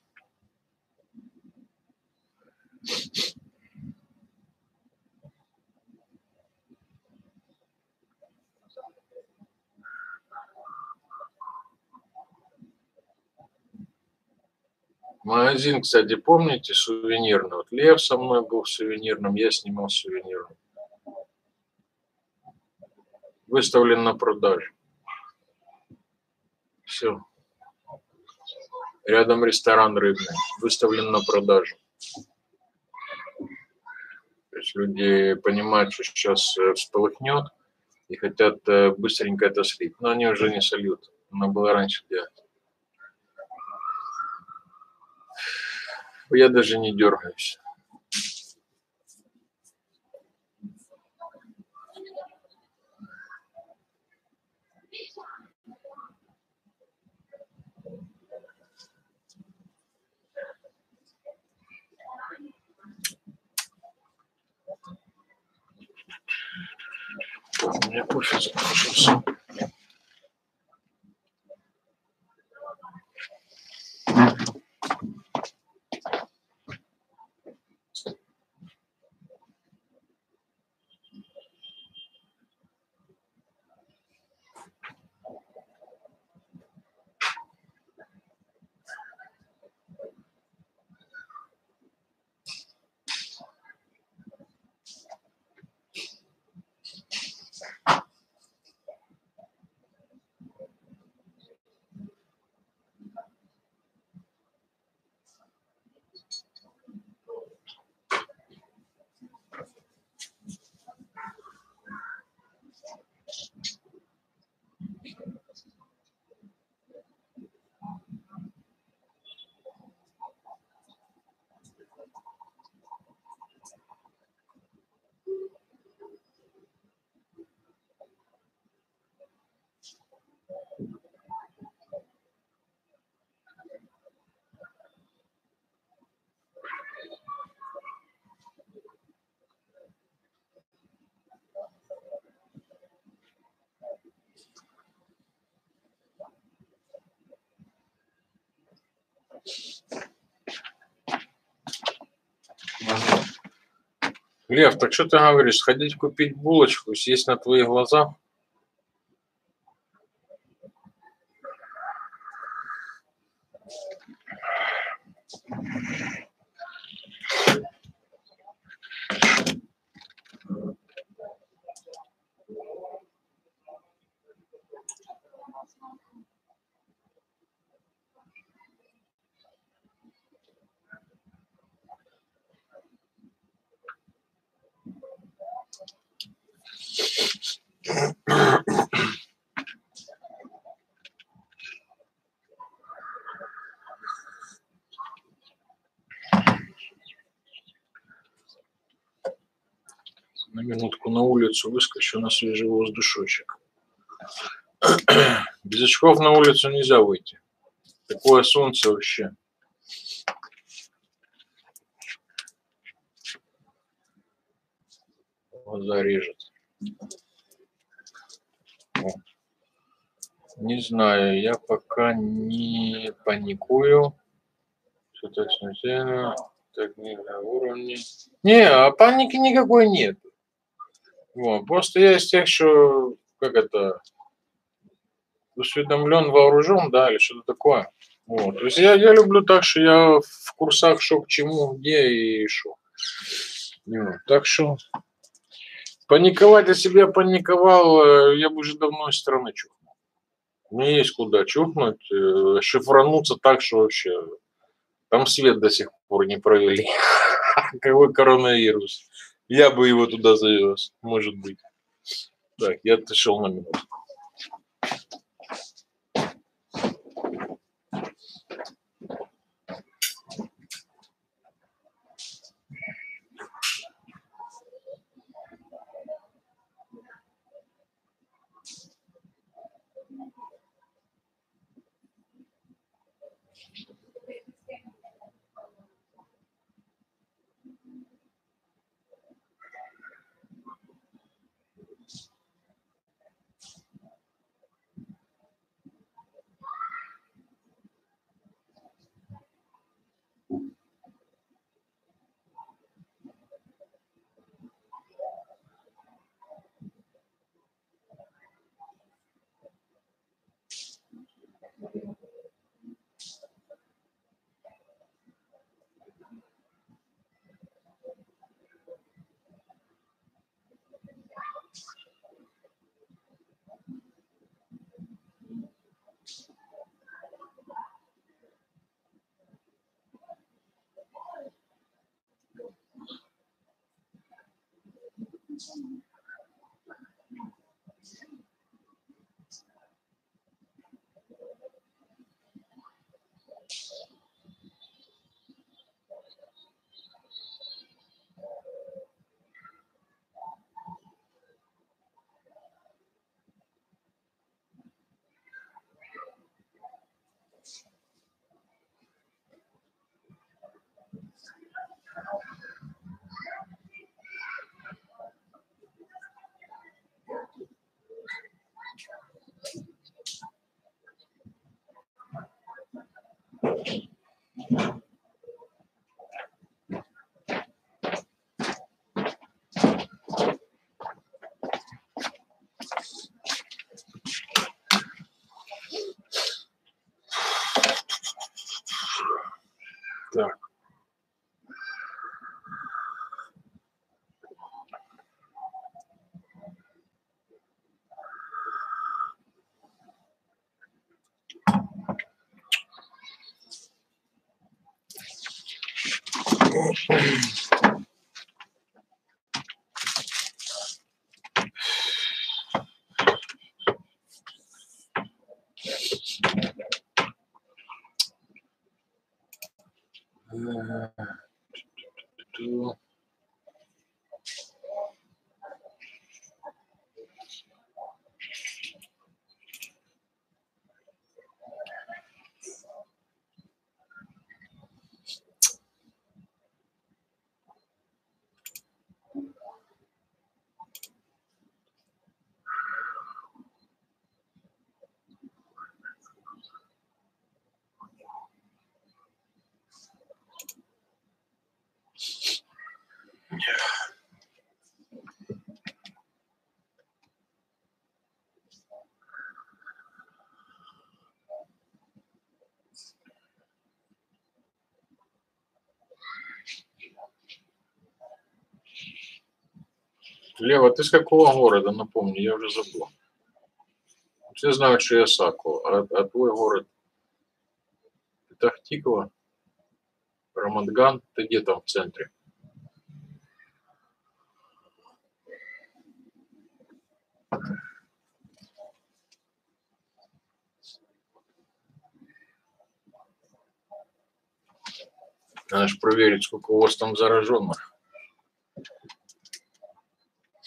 [SPEAKER 1] Магазин, кстати, помните, сувенирный? Вот Лев со мной был в сувенирном, я снимал сувенирным. Выставлен на продажу. Все. Рядом ресторан рыбный. Выставлен на продажу. То есть люди понимают, что сейчас всполыхнет и хотят быстренько это слить. Но они уже не сольют. Надо было раньше делать. Я даже не дергаюсь. У меня кофе закончился. Лев, так что ты говоришь? Сходить купить булочку, съесть на твои глаза? Минутку на улицу выскочу на свежий воздушочек. Без очков на улицу нельзя выйти. Такое солнце вообще. Глаза режет. Не знаю, я пока не паникую. Все так смертельно. Так не на уровне. Не, паники никакой нет. Вот. Просто я из тех, что как это осведомлен, вооружен, да, или что-то такое. Вот. То есть я люблю так, что я в курсах, что к чему, где и что. Вот. Так что паниковать, если бы я паниковал, я бы уже давно из страны чухнул. Мне есть куда чухнуть, шифрануться так, что вообще там свет до сих пор не провели. Какой коронавирус. Я бы его туда завез, может быть. Так, я отошел на минуту. Так. Лева, ты с какого города? Напомни, я уже забыл. Все знают, что я Саку, а твой город Петахтикова, Рамадган, ты где там в центре? Надо же проверить, сколько у вас там зараженных.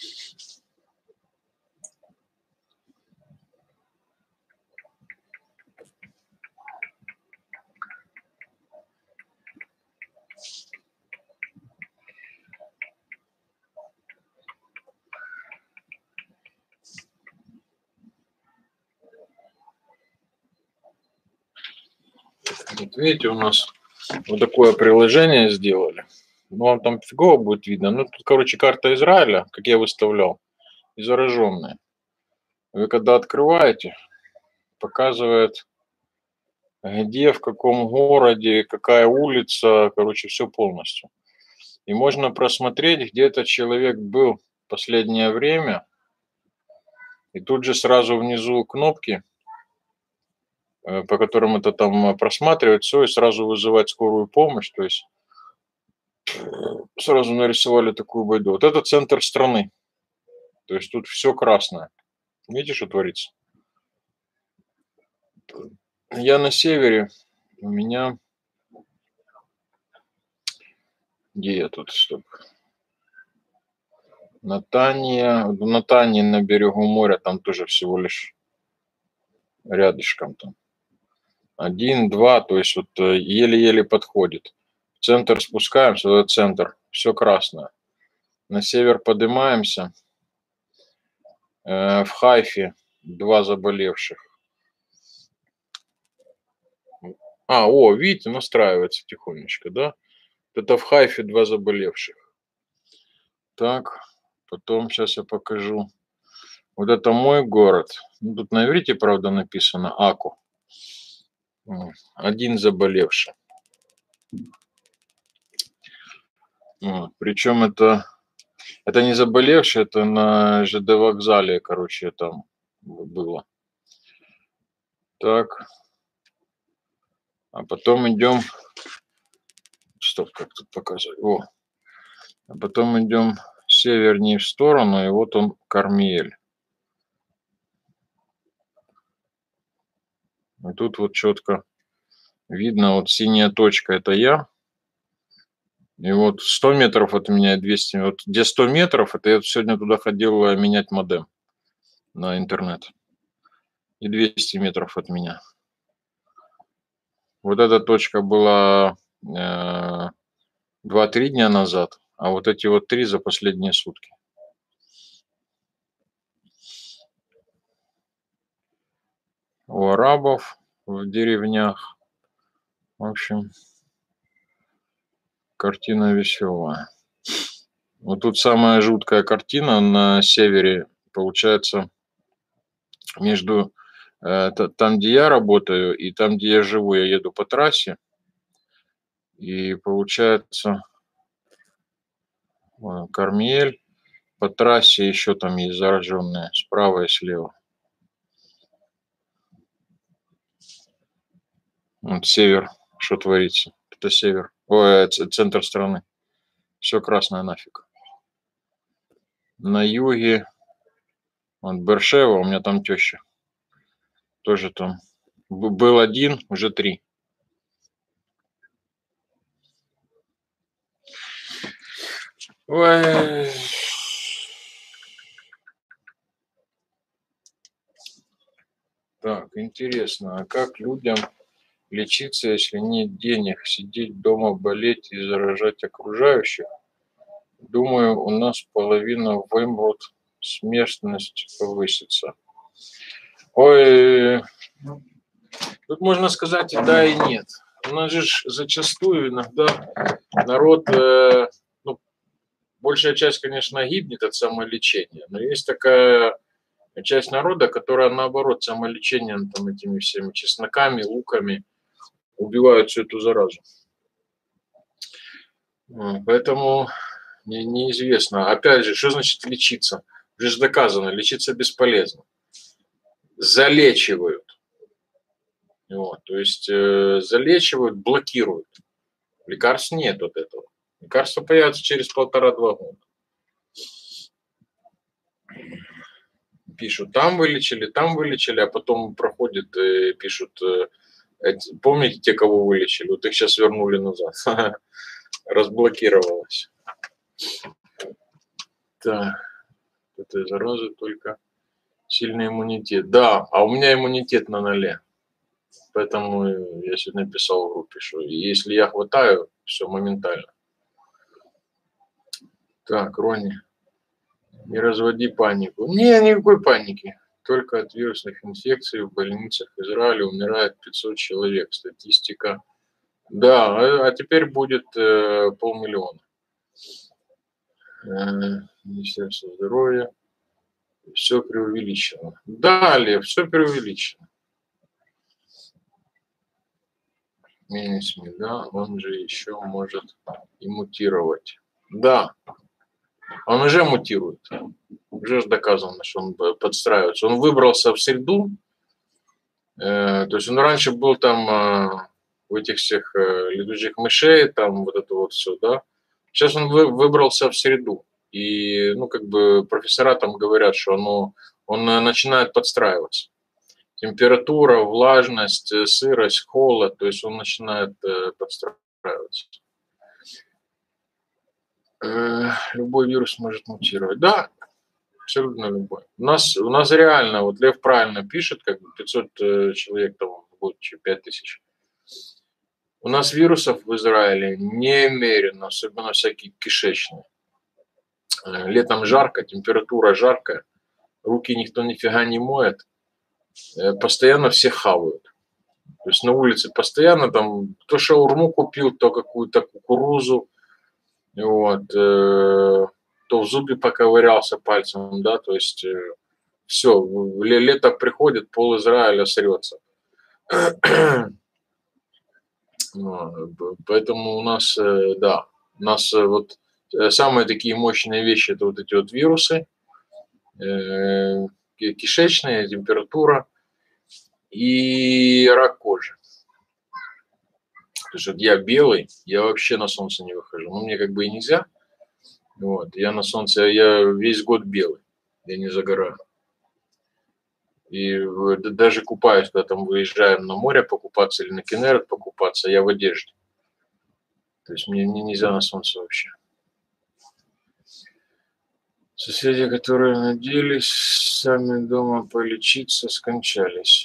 [SPEAKER 1] Вот видите, у нас вот такое приложение сделали. Ну, вам там фигово будет видно. Ну, тут, короче, карта Израиля, как я выставлял, и зараженные. Вы когда открываете, показывает, где, в каком городе, какая улица, короче, все полностью. И можно просмотреть, где этот человек был в последнее время. И тут же сразу внизу кнопки, по которым это там просматривать, все, и сразу вызывать скорую помощь. То есть сразу нарисовали такую байду. Вот это центр страны. То есть тут все красное. Видите, что творится? Я на севере. У меня... Где я тут? Стоп. Натания. В Натании на берегу моря, там тоже всего лишь рядышком там. 1, 2, то есть вот еле-еле подходит. В центр спускаемся, в этот центр, все красное. На север поднимаемся. В Хайфе 2 заболевших. Видите, настраивается тихонечко, да? Это в Хайфе 2 заболевших. Так, потом сейчас я покажу. Вот это мой город. Ну, тут на иврите, правда, написано Аку. 1 заболевший. Причем это не заболевший, это на ЖД вокзале, короче, там было. Так. А потом идем. Стоп, как тут показывать? А потом идем севернее в сторону, и вот он, Кармиэль. И тут вот четко видно, вот синяя точка, это я. И вот 100 метров от меня, 200, вот где 100 метров, это я сегодня туда ходил менять модем на интернет. И 200 метров от меня. Вот эта точка была 2-3 дня назад, а вот эти вот 3 за последние сутки. У арабов в деревнях. В общем, картина веселая. Вот тут самая жуткая картина на севере, получается, между там, где я работаю, и там, где я живу. Я еду по трассе, и получается Кармиэль, по трассе еще там есть зараженные справа и слева. Вот север, что творится. Это север. Центр страны. Все красное нафиг. На юге, вот Бершева, у меня там теща. Тоже там. Был 1, уже 3. Ой. Так, интересно, а как людям лечиться, если нет денег, сидеть дома, болеть и заражать окружающих? Думаю, у нас половина вымрут, смертность повысится. Ой, тут можно сказать и да, и нет. У нас же зачастую иногда народ, большая часть, конечно, гибнет от самолечения, но есть такая часть народа, которая, наоборот, самолечением, там, этими всеми чесноками, луками убивают всю эту заразу. Поэтому неизвестно. Опять же, что значит лечиться? Уже же доказано, лечиться бесполезно. Залечивают. Вот, то есть залечивают, блокируют. Лекарств нет от этого. Лекарства появятся через 1,5-2 года. Пишут, там вылечили, а потом проходит и пишут, помните те, кого вылечили? Вот их сейчас вернули назад. Разблокировалось. Так, этой заразы только сильный иммунитет. Да, а у меня иммунитет на 0. Поэтому я сегодня писал в группе, что если я хватаю, все моментально. Так, Ронни, не разводи панику. Не, никакой паники. Только от вирусных инфекций в больницах Израиля умирает 500 человек. Статистика Да, а теперь будет 500 000. Министерство здоровья. Все преувеличено. Далее, все преувеличено. Мини-СМИ, да, он же еще может и мутировать. Да, он уже мутирует. Уже доказано, что он подстраивается. Он выбрался в среду. То есть он раньше был там в этих всех летучих мышей, там вот это вот все, да. Сейчас он выбрался в среду. И, ну, как бы профессора там говорят, что он начинает подстраиваться. Температура, влажность, сырость, холод, то есть он начинает подстраиваться. Любой вирус может мутировать. Да, абсолютно любой. У нас реально, вот Лев правильно пишет, как бы 500 человек там в год, 5000. У нас вирусов в Израиле немерено, особенно всякие кишечные. Летом жарко, температура жаркая, руки никто нифига не моет, постоянно все хавают. То есть на улице постоянно там то шаурму купил, то какую-то кукурузу, вот, то в зубе поковырялся пальцем, да, то есть все, лето приходит, пол Израиля срется. Поэтому у нас, да, у нас вот самые такие мощные вещи, это вот эти вот вирусы, кишечная, температура и рак кожи. То есть вот я белый, я вообще на солнце не выхожу. Ну, мне как бы и нельзя. Вот, я на солнце, я весь год белый, я не загораю. И даже купаюсь, когда там выезжаем на море покупаться или на Кеннерет покупаться, я в одежде. То есть мне нельзя на солнце вообще. Соседи, которые надеялись сами дома полечиться, скончались.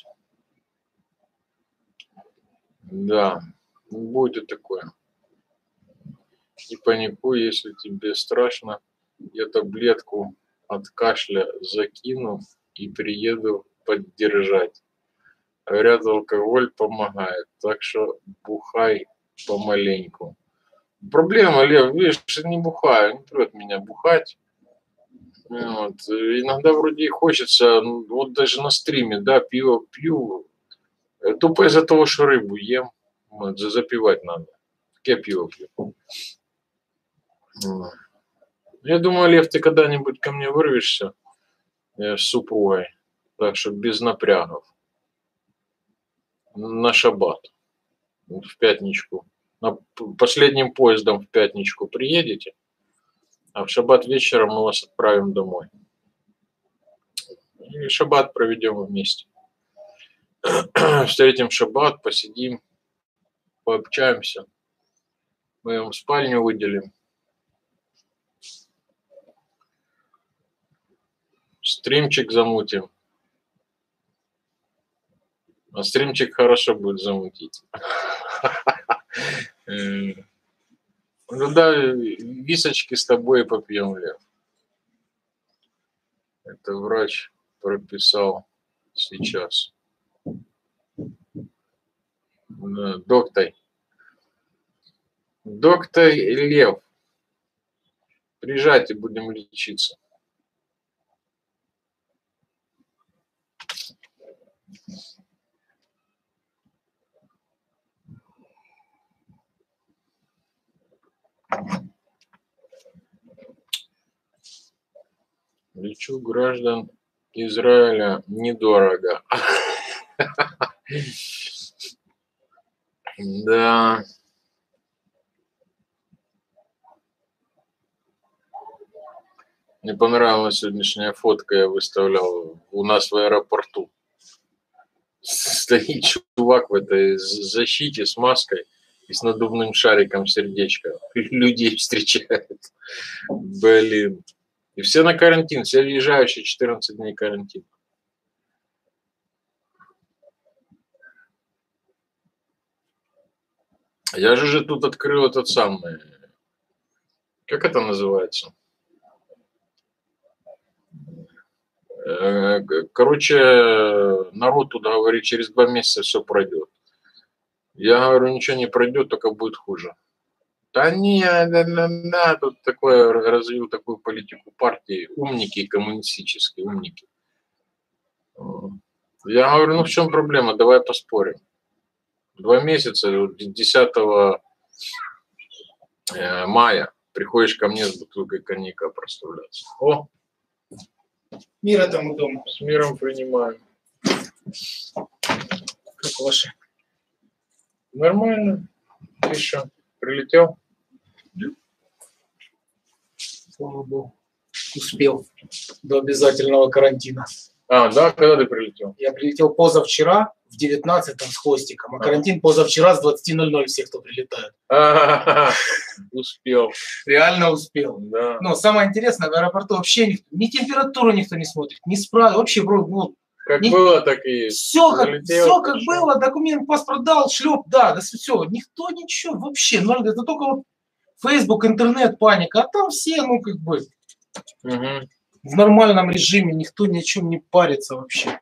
[SPEAKER 1] Да, будет и такое. Не паникуй, если тебе страшно. Я таблетку от кашля закину и приеду поддержать. Говорят, алкоголь помогает, так что бухай помаленьку. Проблема, Лев, видишь, не бухаю, не прет меня бухать. Вот. Иногда вроде и хочется, ну, вот даже на стриме, да, пиво пью, тупо из-за того, что рыбу ем, вот, запивать надо. Так я пиво пью. Я думаю, Лев, ты когда-нибудь ко мне вырвешься с супругой, так что без напрягов, на шаббат, в пятничку. Последним поездом в пятничку приедете, а в шаббат вечером мы вас отправим домой. И шаббат проведем вместе. Встретим шаббат, посидим, пообщаемся. Мы вам спальню выделим. Стримчик замутим. А стримчик хорошо будет замутить. Ну да, височки с тобой попьем, Лев. Это врач прописал сейчас. Да, доктор Лев, приезжайте, будем лечиться. Лечу граждан Израиля недорого. Да. Мне понравилась сегодняшняя фотка, я выставлял у нас в аэропорту. Стоит чувак в этой защите с маской и с надувным шариком сердечко. Людей встречает. Блин. И все на карантин, все въезжающие 14 дней карантин. Я же тут открыл этот самый... Как это называется? Короче, народ туда говорит, через 2 месяца все пройдет. Я говорю, ничего не пройдет, только будет хуже. Да не, тут такое, развил такую политику партии. Умники коммунистические, умники. Я говорю, ну в чем проблема, давай поспорим. 2 месяца, 10 мая приходишь ко мне с бутылкой коньяка проставляться. О!
[SPEAKER 3] Мир этому дому.
[SPEAKER 1] С миром принимаю.
[SPEAKER 3] Как ваши?
[SPEAKER 1] Нормально. Ты что, прилетел?
[SPEAKER 3] Слава богу. Успел до обязательного карантина.
[SPEAKER 1] А, да, когда ты прилетел?
[SPEAKER 3] Я прилетел позавчера в 19-м с хвостиком, а карантин позавчера с 20:00 все, кто прилетает.
[SPEAKER 1] Успел.
[SPEAKER 3] Реально успел.
[SPEAKER 1] Да.
[SPEAKER 3] Но самое интересное, в аэропорту вообще ни температуру никто не смотрит, ни справа, вообще, ну,
[SPEAKER 1] Как было, так и есть.
[SPEAKER 3] все как
[SPEAKER 1] Залетел,
[SPEAKER 3] было, документ, паспорт дал, шлеп, да все, никто ничего, вообще, ноль, это только вот Facebook, интернет, паника, а там все, ну, как бы,
[SPEAKER 1] Угу.
[SPEAKER 3] в нормальном режиме, никто ни о чем не парится вообще.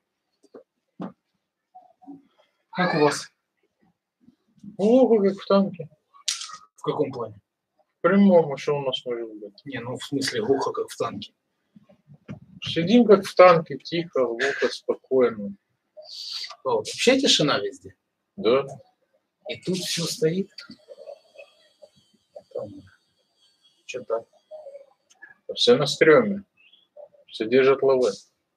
[SPEAKER 3] Как у вас?
[SPEAKER 1] Плохо, как в танке.
[SPEAKER 3] В каком плане?
[SPEAKER 1] Прямому, что у нас может быть?
[SPEAKER 3] Не, ну, в смысле, глухо, как в танке.
[SPEAKER 1] Сидим как в танке, тихо, глухо, спокойно.
[SPEAKER 3] А, вот вообще тишина везде.
[SPEAKER 1] Да.
[SPEAKER 3] И тут все стоит.
[SPEAKER 1] Что-то. Все на стреме. Все держат лавы.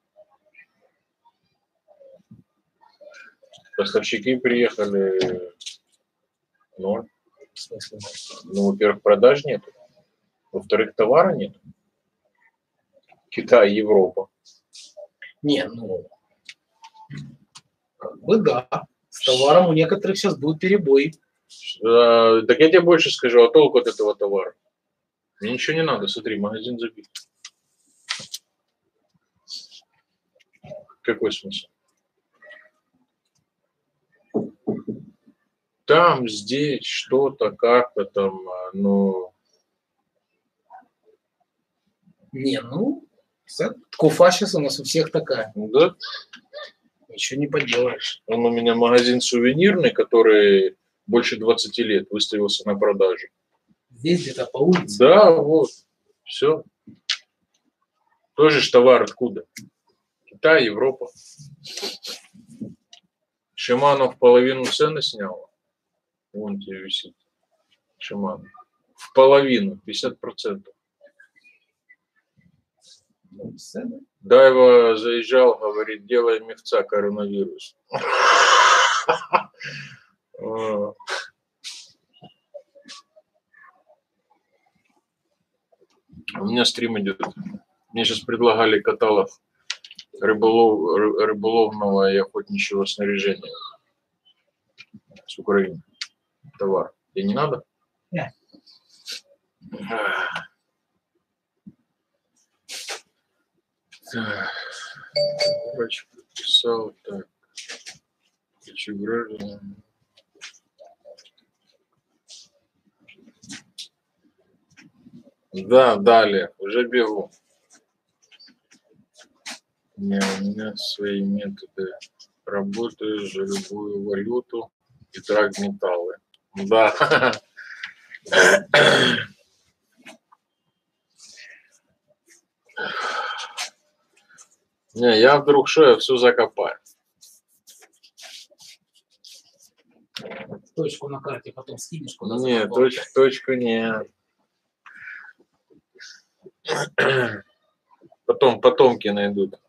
[SPEAKER 1] Поставщики приехали. Ноль.
[SPEAKER 3] В смысле?
[SPEAKER 1] Ну, во-первых, продаж нет. Во-вторых, товара нет. Китай, Европа.
[SPEAKER 3] Не, ну, как бы да. С товаром у некоторых сейчас будет перебой.
[SPEAKER 1] Так я тебе больше скажу, а толку от этого товара? Мне ничего не надо, смотри, магазин забит. Какой смысл? Там, здесь, что-то, как-то там, ну...
[SPEAKER 3] Не, ну, ткуфа сейчас у нас у всех такая.
[SPEAKER 1] Да?
[SPEAKER 3] Ничего не поделаешь.
[SPEAKER 1] Он у меня магазин сувенирный, который больше 20 лет выставился на продажу.
[SPEAKER 3] Здесь где-то по улице.
[SPEAKER 1] Да, вот, все. Тоже ж товар откуда? Китай, Европа. Шиманов половину цены снял. Вон тебе висит. Шиманов. В половину, 50%. Дайва заезжал, говорит, делай мефца, коронавирус. У меня стрим идет. Мне сейчас предлагали каталог рыболовного и охотничьего снаряжения с Украины. Товар. Тебе не надо?
[SPEAKER 3] Нет.
[SPEAKER 1] Так. Врач подписал. Так. Хочу граждан. Да, далее. Уже бегу. У меня свои методы. Работаю за любую валюту и драгметаллы. Да. Не, я вдруг что, я все закопаю.
[SPEAKER 3] Точку на карте потом скинешь, куда
[SPEAKER 1] Нет, точку нет. Потом потомки найдут.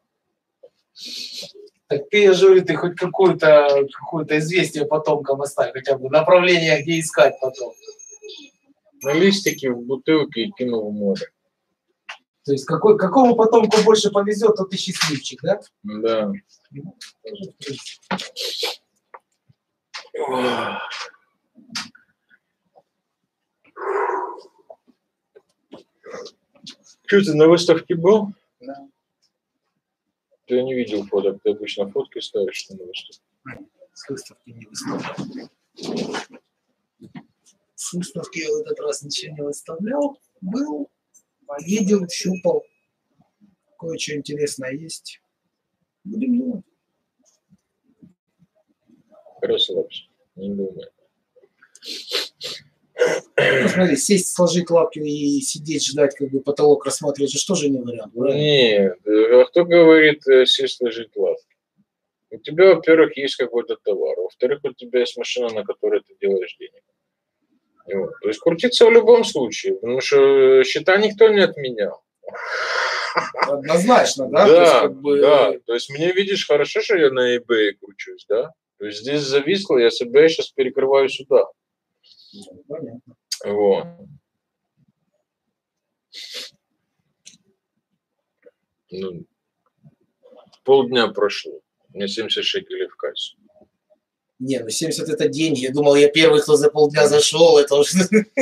[SPEAKER 3] Так ты, я же говорю, ты хоть какое-то известие потомкам оставь, хотя бы направление, где искать потом.
[SPEAKER 1] На листики в бутылке и кинул в море.
[SPEAKER 3] То есть какому потомку больше повезет, тот и счастливчик, да?
[SPEAKER 1] Да. Что, ты на выставке был?
[SPEAKER 3] Да.
[SPEAKER 1] Я не видел фоток. Ты обычно фотки ставишь на выставке.
[SPEAKER 3] С выставки не выставлял. С выставки я в этот раз ничего не выставлял. Был, видел, щупал. Кое-что интересное есть. Будем делать.
[SPEAKER 1] Расслабься. Не думай.
[SPEAKER 3] Ну, смотри, сесть, сложить лапки и сидеть, ждать, как бы потолок рассматривать, это тоже не вариант.
[SPEAKER 1] Нет, а кто говорит сесть, ложить лапки? У тебя, во-первых, есть какой-то товар, во-вторых, у тебя есть машина, на которой ты делаешь денег. Вот. То есть крутиться в любом случае, потому что счета никто не отменял.
[SPEAKER 3] Однозначно, да?
[SPEAKER 1] Да,
[SPEAKER 3] То есть, как бы...
[SPEAKER 1] да. То есть мне, видишь, хорошо, что я на eBay кручусь, да? То есть здесь зависло, я себя сейчас перекрываю сюда.
[SPEAKER 3] Понятно.
[SPEAKER 1] Вот. Ну, полдня прошло. У меня 70 шекелей в кассе.
[SPEAKER 3] Не, ну 70 это деньги. Я думал, я первый, кто за полдня зашел. Это уже...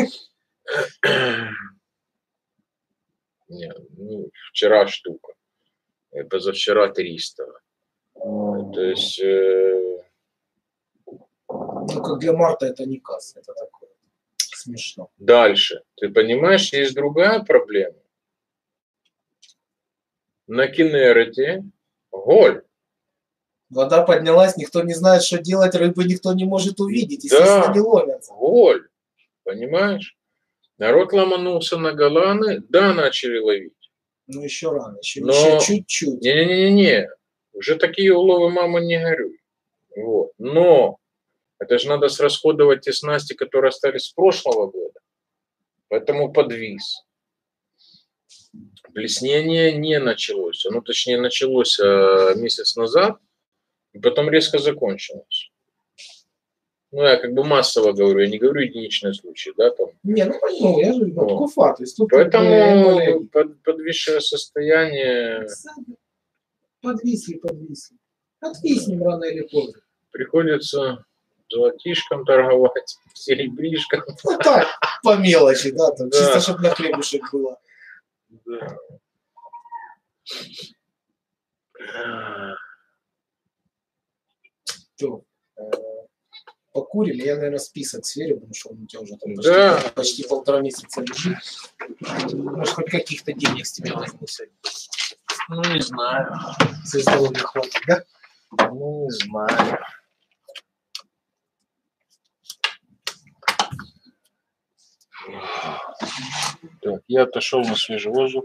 [SPEAKER 1] Не, ну, вчера штука. Позавчера 300. То есть...
[SPEAKER 3] Ну, как для марта это не касса. Это такое смешно.
[SPEAKER 1] Дальше. Ты понимаешь, есть другая проблема. На Кинерете голь.
[SPEAKER 3] Вода поднялась, никто не знает, что делать, рыбы никто не может увидеть. Естественно,
[SPEAKER 1] Да,
[SPEAKER 3] не ловятся.
[SPEAKER 1] голь. Понимаешь? Народ ломанулся на Голаны, да, начали ловить.
[SPEAKER 3] Ну, еще рано, еще
[SPEAKER 1] Но...
[SPEAKER 3] чуть-чуть.
[SPEAKER 1] Не-не-не-не. Уже такие уловы, мама, не горюй. Вот. Но это же надо срасходовать те снасти, которые остались с прошлого года. Поэтому подвис. Блеснение не началось. Оно, точнее, началось месяц назад, и потом резко закончилось. Ну, я как бы массово говорю, я не говорю единичные случаи, да, там.
[SPEAKER 3] Не, ну, я же Куфа, то есть тут
[SPEAKER 1] поэтому подвисшее состояние...
[SPEAKER 3] Подвисли. Отвиснем рано или поздно.
[SPEAKER 1] Приходится золотишком торговать, серебришком.
[SPEAKER 3] Ну так, по мелочи, да, там,
[SPEAKER 1] Да.
[SPEAKER 3] чисто, чтобы на хлебушек было.
[SPEAKER 1] Да.
[SPEAKER 3] Что, покурим, я, наверное, список сверю, потому что он у тебя уже там почти 1,5 месяца лежит. Может, хоть каких-то денег с тебя возьму сегодня.
[SPEAKER 1] Ну, не знаю.
[SPEAKER 3] За здоровье хватит, да?
[SPEAKER 1] Ну, не знаю. Так, я отошел на свежий воздух.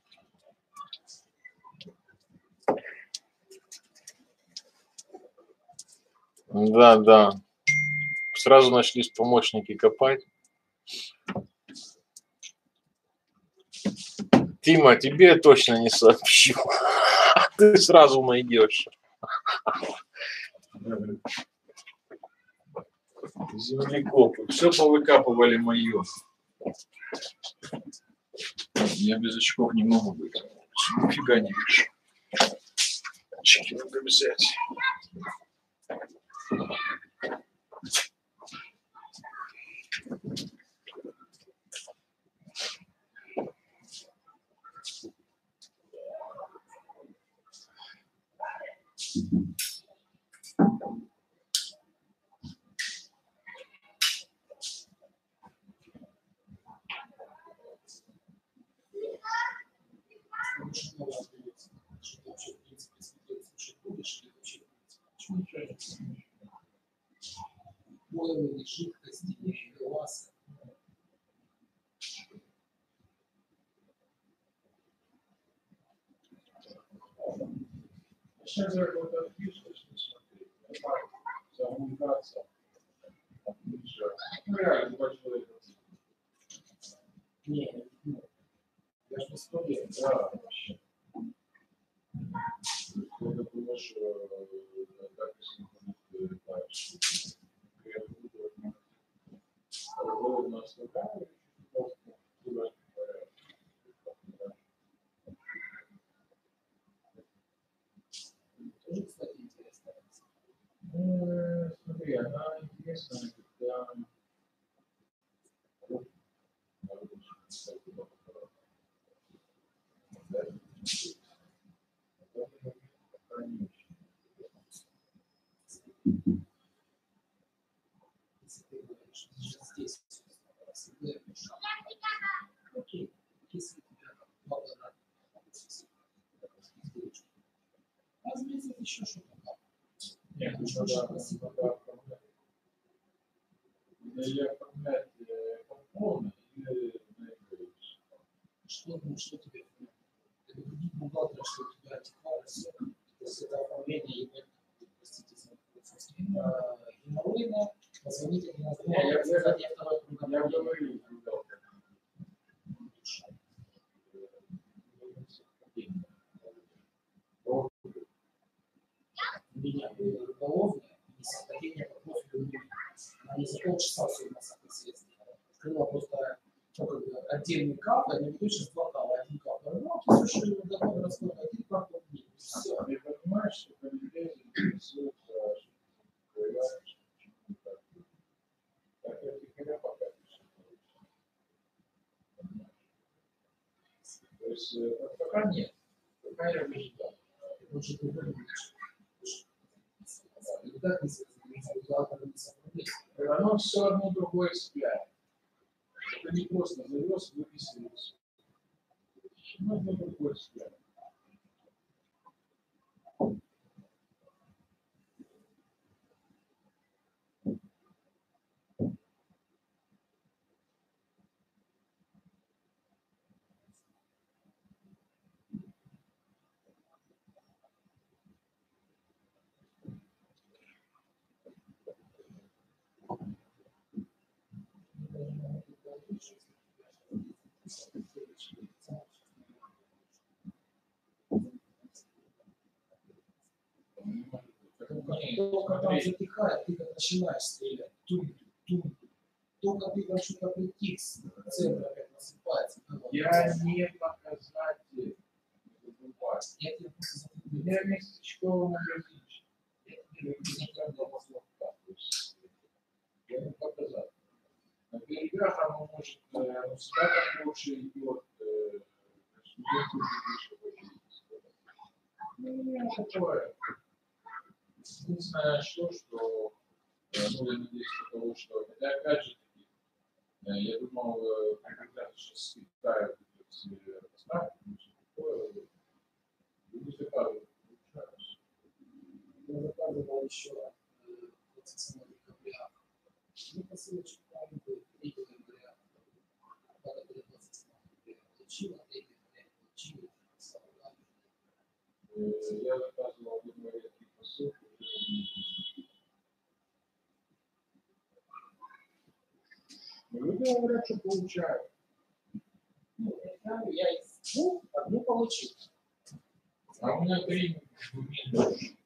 [SPEAKER 1] Да. Сразу нашлись помощники копать. Тима, тебе я точно не сообщу. Ты сразу найдешь. Землекопы. Все повыкапывали мое. Я без очков не могу быть. Нифига не вижу. Очки надо взять.
[SPEAKER 3] Жидкости, глаз. Сейчас же это коммуникация. Реально большой. Не, я же не студент. Да, вообще. Я думаю, что так тоже, кстати, интересно. Смотри, она интересная, когда... Здесь. Окей, если тебя много надо, разумеется, еще что-то. Нет, еще что-то. Что тебе? Предупредить бухгалтера, что у тебя антиквар, все. То есть это оформление, простите за геморройное, позвонить один раз, я второй круг. Я говорю, у меня уголовное несовпадение по профилю. Она не за полчаса все у нас соответственно. Открыла просто отдельный кап, а не точно два капа, один кап. Ну, слушай, договор расхода, один кап, все. Ты понимаешь, что полицейский интересуется, так я тебе пока то есть пока нет. Пока я выжидаю. Лучше ты выжидаешь. И так не совпадение. Оно все одно другое цепляет. Это не просто завез, выписывается. Но одно другое цепляет. Только там затихает, ты как начинаешь стрелять. Только ты там что-то притих, центр опять насыпается. Я не показатель. Я тебе просто я местечковый магазинчик. Я тебе не каждого слова. Я не показатель. На берегах оно может, всегда там больше идет, ну, такое. Единственное, что ну, я надеюсь, того, что, хотя, опять же, я думал, когда сейчас с Китая все поставки, такое, люди заказывают. Я заказывал еще 27 декабря. Ну, посылочку, там, 3 декабря. Когда было 27 декабря, получила, 3 декабря получила. Я заказывал в январе 3 посылки. Люди говорят, что получают. Ну, я из 2 одну получил. А у меня 3 меньше.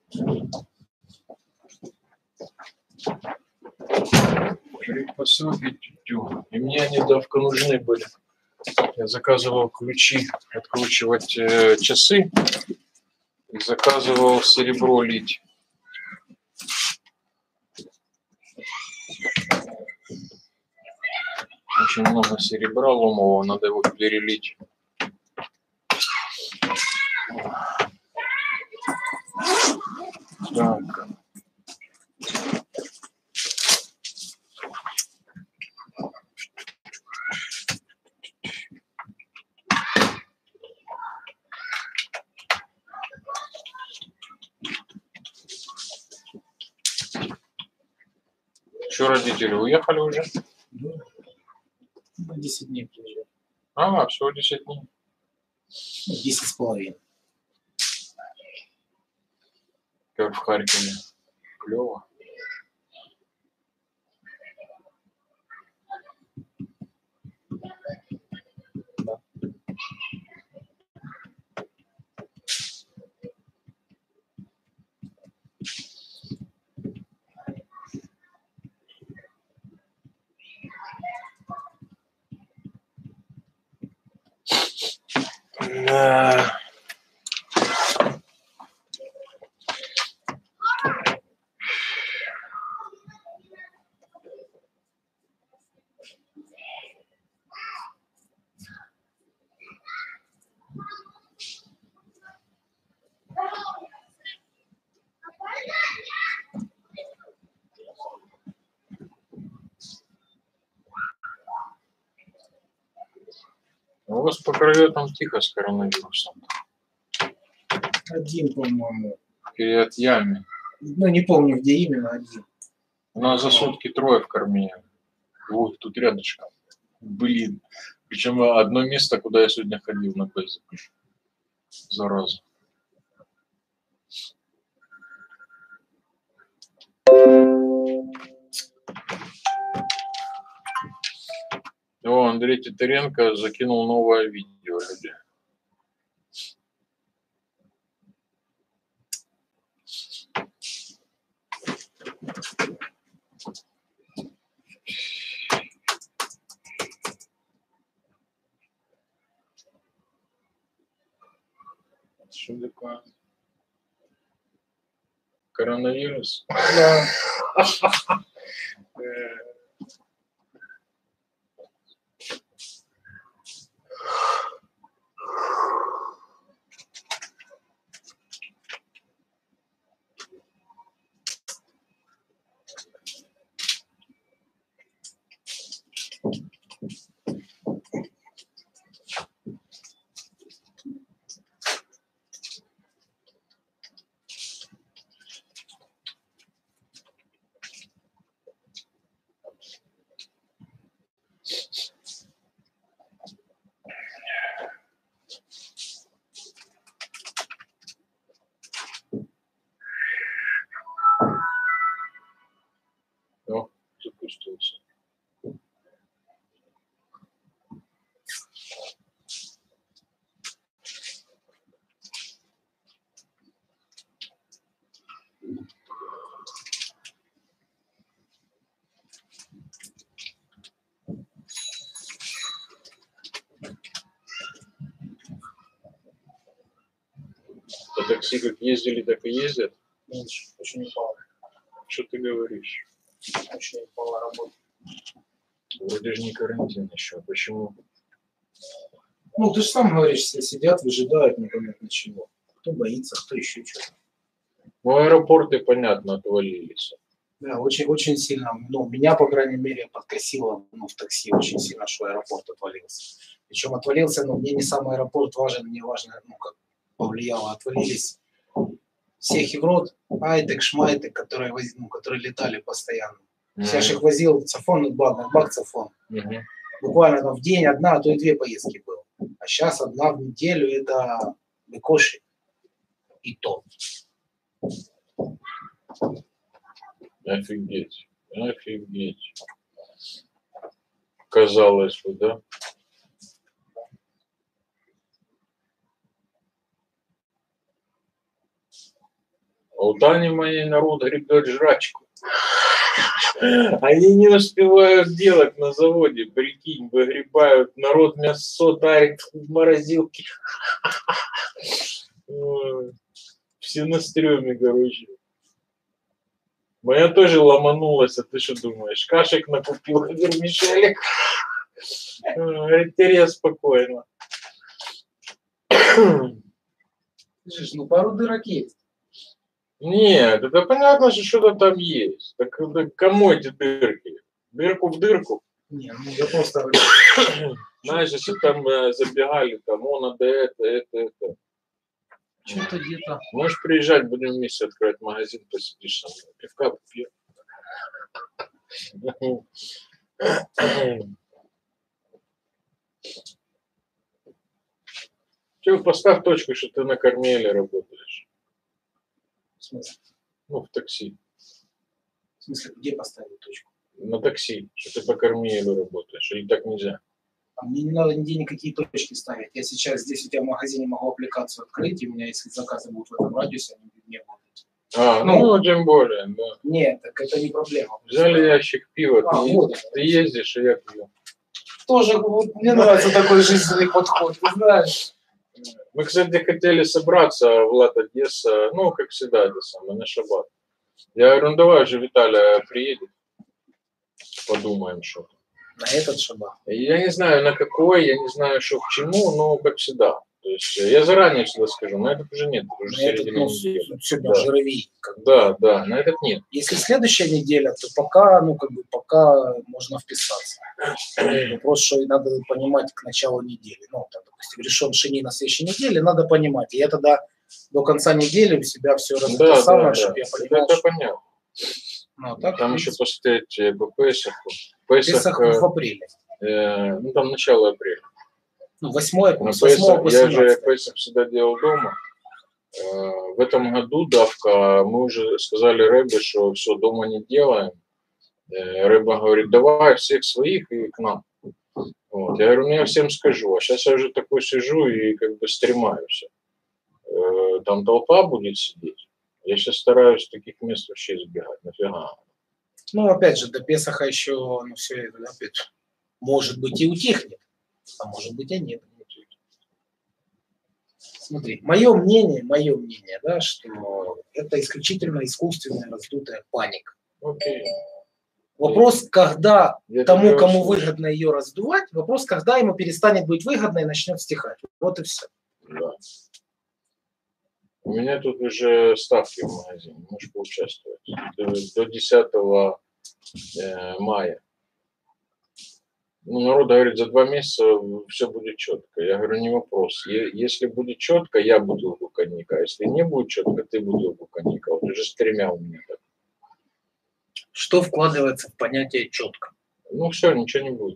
[SPEAKER 1] Посылки тютю. И мне они давка нужны были. Я заказывал ключи откручивать часы. И заказывал серебро лить. Очень много серебра ломового, надо его перелить. Так. Что, родители уехали уже?
[SPEAKER 3] Да. На 10 дней приезжают.
[SPEAKER 1] А, всего 10 дней.
[SPEAKER 3] 10,5.
[SPEAKER 1] Как в Харькове. Клево. Да. У вас по краям там тихо с коронавирусом.
[SPEAKER 3] Один, по-моему.
[SPEAKER 1] В Кирьят-Яме.
[SPEAKER 3] Ну, не помню, где именно один.
[SPEAKER 1] У нас за сутки 3 в корме. Вот тут рядышком. Блин. Причем одно место, куда я сегодня ходил на ПЗ. Зараза. О, Андрей Титаренко закинул новое видео, люди. Что такое? Коронавирус?
[SPEAKER 3] Да.
[SPEAKER 1] О, запустился. По такси как ездили, так и ездят?
[SPEAKER 3] Меньше. Очень упало.
[SPEAKER 1] Что ты говоришь?
[SPEAKER 3] Очень упала работа.
[SPEAKER 1] Вроде же не карантин еще. Почему?
[SPEAKER 3] Ну, ты же сам говоришь, все сидят, выжидают непонятно чего. Кто боится, кто еще что-то.
[SPEAKER 1] Ну, аэропорты, понятно, отвалились.
[SPEAKER 3] Да, очень сильно, ну, меня, по крайней мере, подкосило, ну, в такси очень сильно, что аэропорт отвалился. Причем отвалился, но мне не сам аэропорт важен, мне важно, ну, как повлияло. Отвалились все Хеврот, Айтек, Шмайтек, которые летали постоянно. Я же их возил в Цафон, Бак Цафон. Буквально там в день одна, а то и 2 поездки было. А сейчас одна в неделю это Бекоши. И то.
[SPEAKER 1] Офигеть. Офигеть. Казалось бы, да? А у Тани моей народ гребет жрачку. Они не успевают делать на заводе, прикинь, выгребают, народ мясо тарит в морозилке. Все на стреме, короче. Моя тоже ломанулась, а ты что думаешь? Кашек накупил, вермишелек. Говорит, Терес, спокойно.
[SPEAKER 3] Слышишь, ну пару дырок есть.
[SPEAKER 1] Нет, это понятно, что что-то там есть. Так кому эти дырки? Дырку в дырку?
[SPEAKER 3] Не, ну я просто говорю.
[SPEAKER 1] Знаешь, если там забегали, там, надо это.
[SPEAKER 3] Что-то где-то.
[SPEAKER 1] Можешь приезжать, будем вместе открывать магазин, посидишь со мной. Пивка попьем. Че, поставь точку, что ты на Кормеле работаешь.
[SPEAKER 3] В смысле?
[SPEAKER 1] Ну, в такси.
[SPEAKER 3] В смысле, где поставить точку?
[SPEAKER 1] На такси, что ты по Кормеле работаешь. Или так нельзя?
[SPEAKER 3] А мне не надо нигде никакие точки ставить. Я сейчас здесь у тебя в магазине могу аппликацию открыть, и у меня, если заказы будут в этом радиусе, они не будут.
[SPEAKER 1] Ну, тем более, да.
[SPEAKER 3] Нет, так это не проблема.
[SPEAKER 1] Взяли ящик пива,
[SPEAKER 3] вот.
[SPEAKER 1] ты ездишь, и я пью.
[SPEAKER 3] Тоже вот, мне нравится такой жизненный подход, ты знаешь.
[SPEAKER 1] Мы, кстати, хотели собраться, Влад, Одесса, ну, как всегда, это самое, на шаббат. Я говорю, ну давай уже Виталя приедет, подумаем что-то.
[SPEAKER 3] На этот шаббат?
[SPEAKER 1] Я не знаю, на какой, я не знаю, что к чему, но как всегда. То есть я заранее всегда скажу, на этот уже нет, уже середина недели.
[SPEAKER 3] Сегодня жировей.
[SPEAKER 1] Да, на этот нет.
[SPEAKER 3] Если следующая неделя, то пока, пока можно вписаться. Вопрос, что надо понимать к началу недели. Ну, там, допустим, решен шини на следующей неделе, надо понимать. И я тогда до конца недели у себя все самое, чтобы я понимал.
[SPEAKER 1] Это понятно.
[SPEAKER 3] Ну, так,
[SPEAKER 1] там еще посмотреть по Песаху.
[SPEAKER 3] Песах в апреле.
[SPEAKER 1] Ну, там начало апреля.
[SPEAKER 3] Ну, 8 по
[SPEAKER 1] Песах, я же
[SPEAKER 3] 18.
[SPEAKER 1] Песах всегда делал дома. В этом году давка, мы уже сказали Рэбе, что все, дома не делаем. Рэбе говорит, давай всех своих и к нам. Вот. Я говорю, ну я всем скажу. А сейчас я уже такой сижу и как бы стремаюсь. Там толпа будет сидеть. Я сейчас стараюсь таких мест вообще избегать. Нафига.
[SPEAKER 3] Ну, опять же, до Песаха еще, ну, все это, опять, может быть, и утихнет, а может быть, и нет. Смотри, мое мнение, да, что это исключительно искусственная раздутая паника.
[SPEAKER 1] Окей.
[SPEAKER 3] Вопрос, когда
[SPEAKER 1] Я
[SPEAKER 3] тому, кому выгодно ее раздувать, вопрос, когда ему перестанет быть выгодно и начнет стихать. Вот и все.
[SPEAKER 1] Да. У меня тут уже ставки в магазине, можешь поучаствовать. До 10 мая. Ну, народ говорит, за 2 месяца все будет четко. Я говорю, не вопрос. Если будет четко, я бутылку коньяка. Если не будет четко, ты бутылку коньяка. Вот уже с 3 у меня так.
[SPEAKER 3] Что вкладывается в понятие четко?
[SPEAKER 1] Ну все, ничего не будет.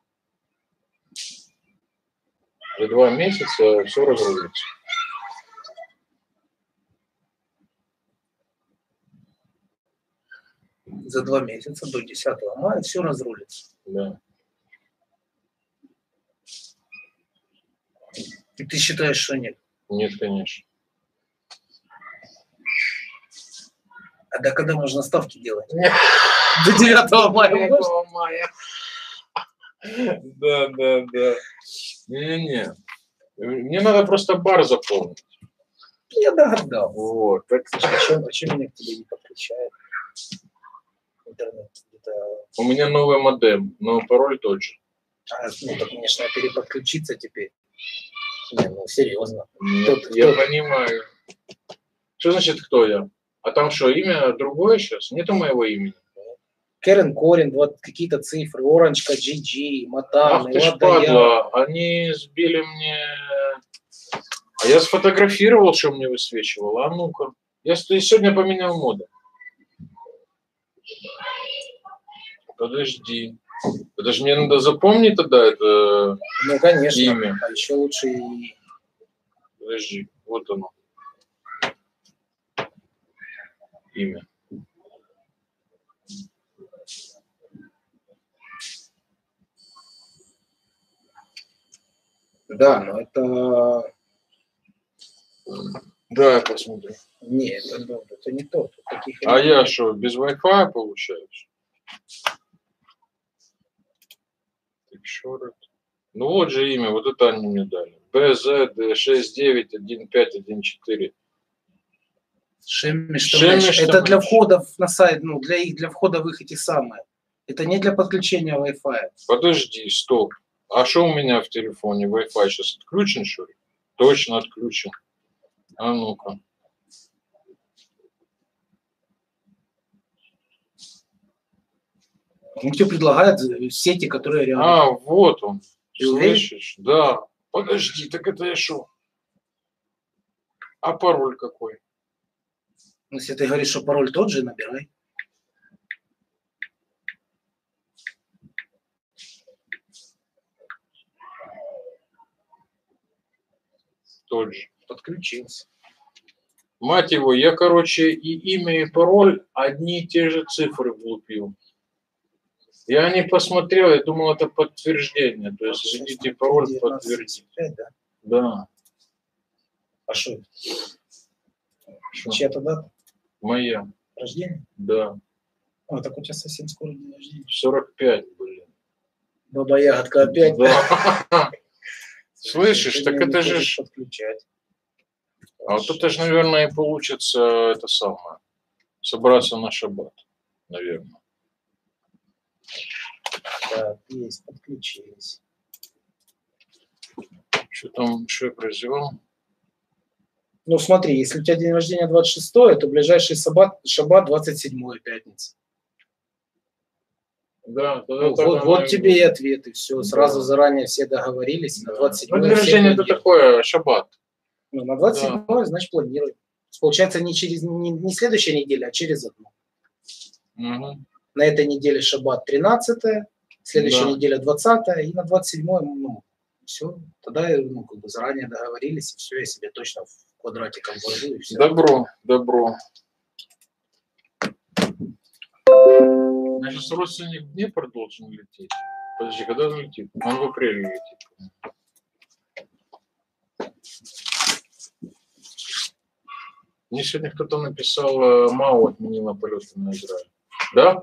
[SPEAKER 1] За 2 месяца все разрулится.
[SPEAKER 3] За 2 месяца до 10 мая все разрулится.
[SPEAKER 1] Да.
[SPEAKER 3] И ты считаешь, что нет?
[SPEAKER 1] Нет, конечно.
[SPEAKER 3] А до когда можно ставки делать? До 9 мая.
[SPEAKER 1] 9 мая. Да. Не. Мне надо просто бар заполнить.
[SPEAKER 3] Я догадался.
[SPEAKER 1] Вот.
[SPEAKER 3] Почему меня к тебе не подключает? Интернет.
[SPEAKER 1] У меня новый модем, но пароль тот же.
[SPEAKER 3] Ну, так, конечно, переподключиться теперь. Не, ну, серьезно.
[SPEAKER 1] Я понимаю. Что значит, кто я? А там что, имя другое сейчас? Нету моего имени.
[SPEAKER 3] Кэрен Корин, вот какие-то цифры, Оранжка, GG, Матан,
[SPEAKER 1] Ах ты ж падла, они сбили мне... А я сфотографировал, что мне высвечивало. А ну-ка. Я сегодня поменял моду. Подожди. Это же мне надо запомнить тогда это
[SPEAKER 3] ну, конечно.
[SPEAKER 1] имя.
[SPEAKER 3] А еще лучше и...
[SPEAKER 1] Подожди, вот оно. Имя.
[SPEAKER 3] Да, но это...
[SPEAKER 1] Да, я посмотрю.
[SPEAKER 3] Нет, это не то. Таких
[SPEAKER 1] А я что, без Wi-Fi получаюсь? Так что это? Ну вот же имя, вот это они мне дали. BZ691514.
[SPEAKER 3] Шемиш,
[SPEAKER 1] Шемиш,
[SPEAKER 3] это для входов на сайт, ну, для входа в их эти самые. Это не для подключения Wi-Fi.
[SPEAKER 1] Подожди, стоп. А что у меня в телефоне? Wi-Fi сейчас отключен, что ли? Точно отключен. А ну-ка.
[SPEAKER 3] Он тебе предлагает сети, которые рядом.
[SPEAKER 1] А, вот он.
[SPEAKER 3] Ты уверен?
[SPEAKER 1] Слышишь? Да. Подожди, так это я что? А пароль какой?
[SPEAKER 3] Ну, если ты говоришь, что пароль тот же, набирай.
[SPEAKER 1] Тот же.
[SPEAKER 3] Подключился.
[SPEAKER 1] Мать его, я, короче, и имя, и пароль одни и те же цифры влупил. Я не посмотрел, я думал, это подтверждение. То есть, введите пароль, подтвердить.
[SPEAKER 3] Да?
[SPEAKER 1] Да.
[SPEAKER 3] А что это?
[SPEAKER 1] Что?
[SPEAKER 3] Чья-то дата?
[SPEAKER 1] Моя.
[SPEAKER 3] Рождения?
[SPEAKER 1] Да.
[SPEAKER 3] А, так у тебя совсем скоро день рождения.
[SPEAKER 1] 45, блин.
[SPEAKER 3] Баба Ягодка опять.
[SPEAKER 1] Да. Слышишь, так это же...
[SPEAKER 3] Подключать.
[SPEAKER 1] А вот это же, наверное, и получится это самое. Собраться на шаббат, наверное.
[SPEAKER 3] Так, есть, подключились.
[SPEAKER 1] Что там, что я прозевал?
[SPEAKER 3] Ну смотри, если у тебя день рождения 26-е, то ближайший шаббат 27-я пятница.
[SPEAKER 1] Да,
[SPEAKER 3] Ну, вот тебе и ответы. Все, да. Сразу заранее все договорились. На 27-е.
[SPEAKER 1] Ну, день рождения это такое, шаббат.
[SPEAKER 3] Ну, на 27-е, да. Значит, планируем. Получается, не следующая неделя, а через одну.
[SPEAKER 1] Угу.
[SPEAKER 3] На этой неделе шаббат 13, следующая неделя 20, и на 27-й, ну, все. Тогда, ну, как бы заранее договорились, и все, я себе точно в квадратиком вложу, и все.
[SPEAKER 1] Добро, добро. Значит, родственник в Днепр должен лететь. Подожди, когда он летит? Он в апреле летит. Мне сегодня кто-то написал, МАУ отменила полеты на Израиль. Да?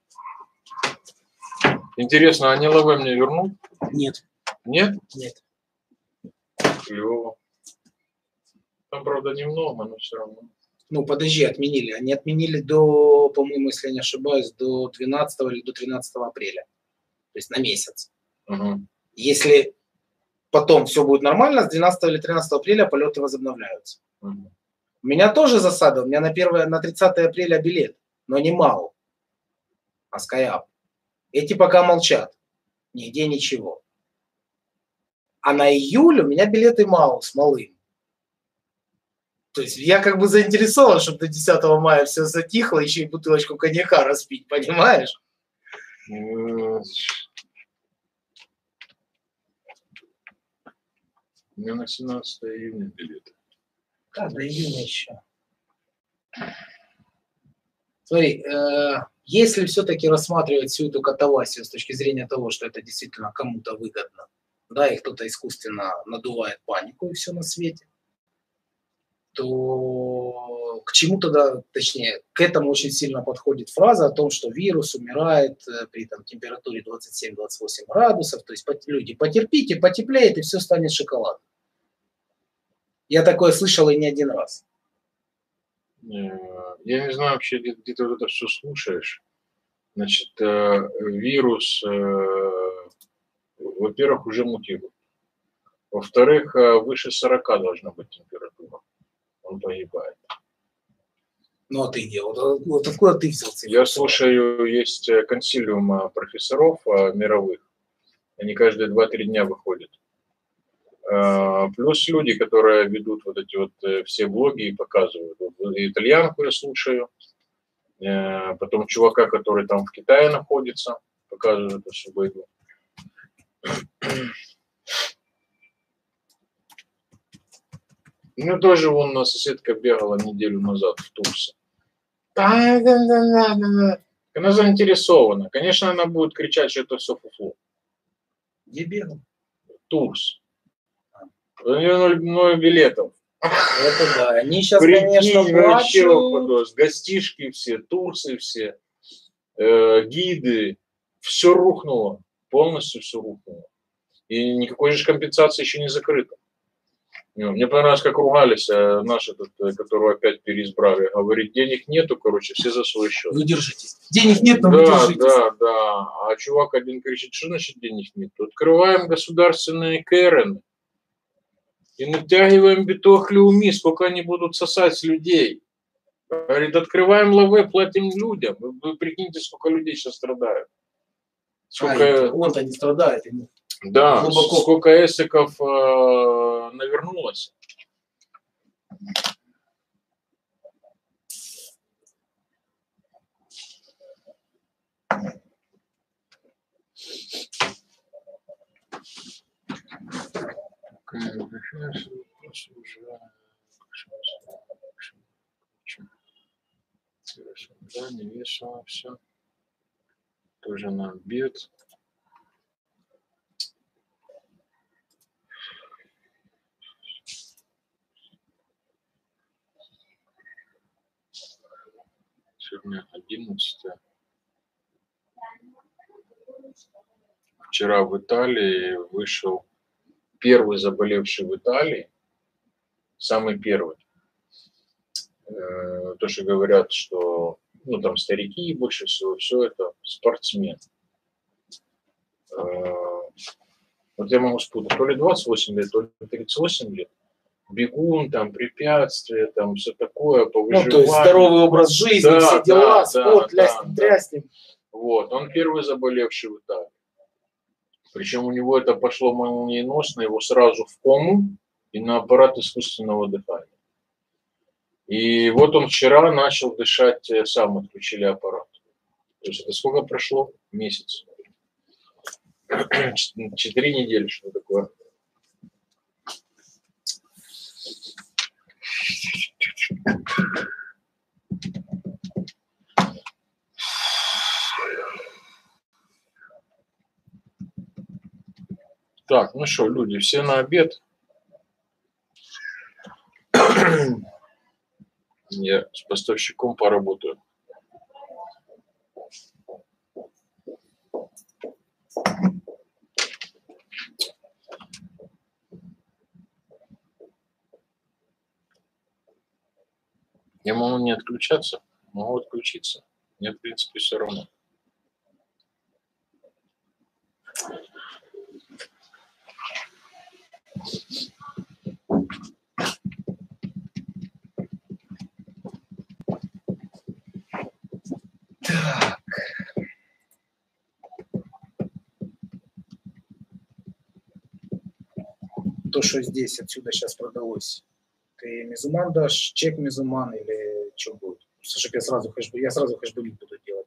[SPEAKER 1] Да. Интересно, они ЛВ мне вернут?
[SPEAKER 3] Нет.
[SPEAKER 1] Нет?
[SPEAKER 3] Нет.
[SPEAKER 1] Клево. Там, правда, немного, но все равно.
[SPEAKER 3] Ну, подожди, отменили. Они отменили до, по-моему, если я не ошибаюсь, до 12 или до 13 апреля. То есть на месяц.
[SPEAKER 1] Угу.
[SPEAKER 3] Если потом все будет нормально, с 12 или 13 апреля полеты возобновляются.
[SPEAKER 1] Угу.
[SPEAKER 3] У меня тоже засада. У меня на 30 апреля билет, но не МАУ, а SkyUp. Эти пока молчат. Нигде ничего. А на июль у меня билеты МАУ с малым. То есть я как бы заинтересован, чтобы до 10 мая все затихло, еще и бутылочку коньяка распить, понимаешь?
[SPEAKER 1] У меня на 17 июня билеты.
[SPEAKER 3] Как до июня еще? Смотри, если все-таки рассматривать всю эту катавасию с точки зрения того, что это действительно кому-то выгодно, да, и кто-то искусственно надувает панику и все на свете, то к чему тогда, точнее, к этому очень сильно подходит фраза о том, что вирус умирает при там, температуре 27-28 градусов, то есть люди потерпите, потеплеет и все станет шоколадом. Я такое слышал и не один раз.
[SPEAKER 1] Я не знаю вообще, где ты вот это все слушаешь. Значит, вирус, во-первых, уже мутирует. Во-вторых, выше 40 должна быть температура. Он погибает.
[SPEAKER 3] Ну, а ты где? Вот откуда ты взялся?
[SPEAKER 1] Я слушаю, есть консилиум профессоров мировых. Они каждые 2-3 дня выходят. Плюс люди, которые ведут вот эти вот все блоги и показывают. Итальянку я слушаю. Потом чувака, который там в Китае находится, показывает эту бойду. Ну, тоже вон соседка бегала неделю назад в Турсе. Она заинтересована. Конечно, она будет кричать, что это все фуфло.
[SPEAKER 3] Где бегал?
[SPEAKER 1] Турс. У нее 0 билетов.
[SPEAKER 3] Это да. Они сейчас,
[SPEAKER 1] Прикинь,
[SPEAKER 3] конечно, плачут.
[SPEAKER 1] Гостишки все, турсы все, гиды. Все рухнуло. Полностью все рухнуло. И никакой же компенсации еще не закрыто. Мне понравилось, как ругались наши, которого опять переизбрали. Говорит, денег нету, короче, все за свой счет.
[SPEAKER 3] Вы держитесь. Денег нет, но вы держитесь.
[SPEAKER 1] Да. А чувак один кричит, что значит денег нет? Открываем государственные КРН и натягиваем битох леуми, сколько они будут сосать с людей. Говорит, открываем ЛВ, платим людям. Вы прикиньте, сколько людей сейчас страдают. Сколько...
[SPEAKER 3] Он-то не страдает.
[SPEAKER 1] Да,
[SPEAKER 3] глубоко.
[SPEAKER 1] Сколько эсиков навернулось. Да, не весело все. Тоже на обед. Сегодня 11. Вчера в Италии вышел первый заболевший в Италии, самый первый. То, что говорят, что ну, там старики больше всего, все это спортсмен. Вот я могу спутать, то ли 28 лет, то ли 38 лет. Бегун, там, препятствия, там, все такое, по выживанию.
[SPEAKER 3] Ну, то есть здоровый образ жизни, да, все дела, спорт, ляснем.
[SPEAKER 1] Вот, он первый заболевший в Италии. Причем у него это пошло молниеносно, его сразу в кому и на аппарат искусственного дыхания. И вот он вчера начал дышать, сам отключили аппарат. То есть это сколько прошло? Месяц. 4 недели, что такое? Так, ну что, люди, все на обед. Я с поставщиком поработаю. Я могу не отключаться, могу отключиться. Мне, в принципе, все равно.
[SPEAKER 3] Так. То, что здесь отсюда сейчас продалось, ты мезуман дашь, чек мезуман или что будет? Чтобы я сразу хэшбулит буду делать.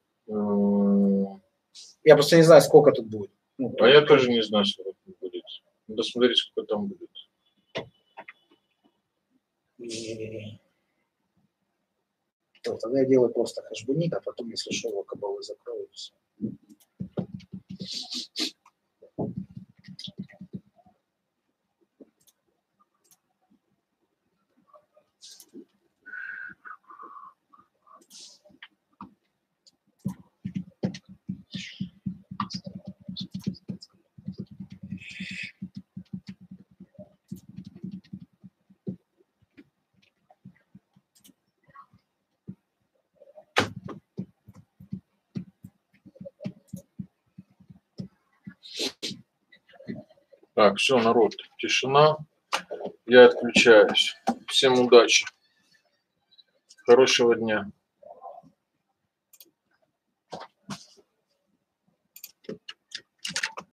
[SPEAKER 3] Я просто не знаю, сколько тут будет. Ну,
[SPEAKER 1] А я тоже не знаю, сколько тут будет. Надо смотреть, сколько там будет.
[SPEAKER 3] И... То, тогда я делаю просто хэшбунит, а потом, если что, локабалы закроются.
[SPEAKER 1] Так, все, народ, тишина. Я отключаюсь. Всем удачи. Хорошего дня.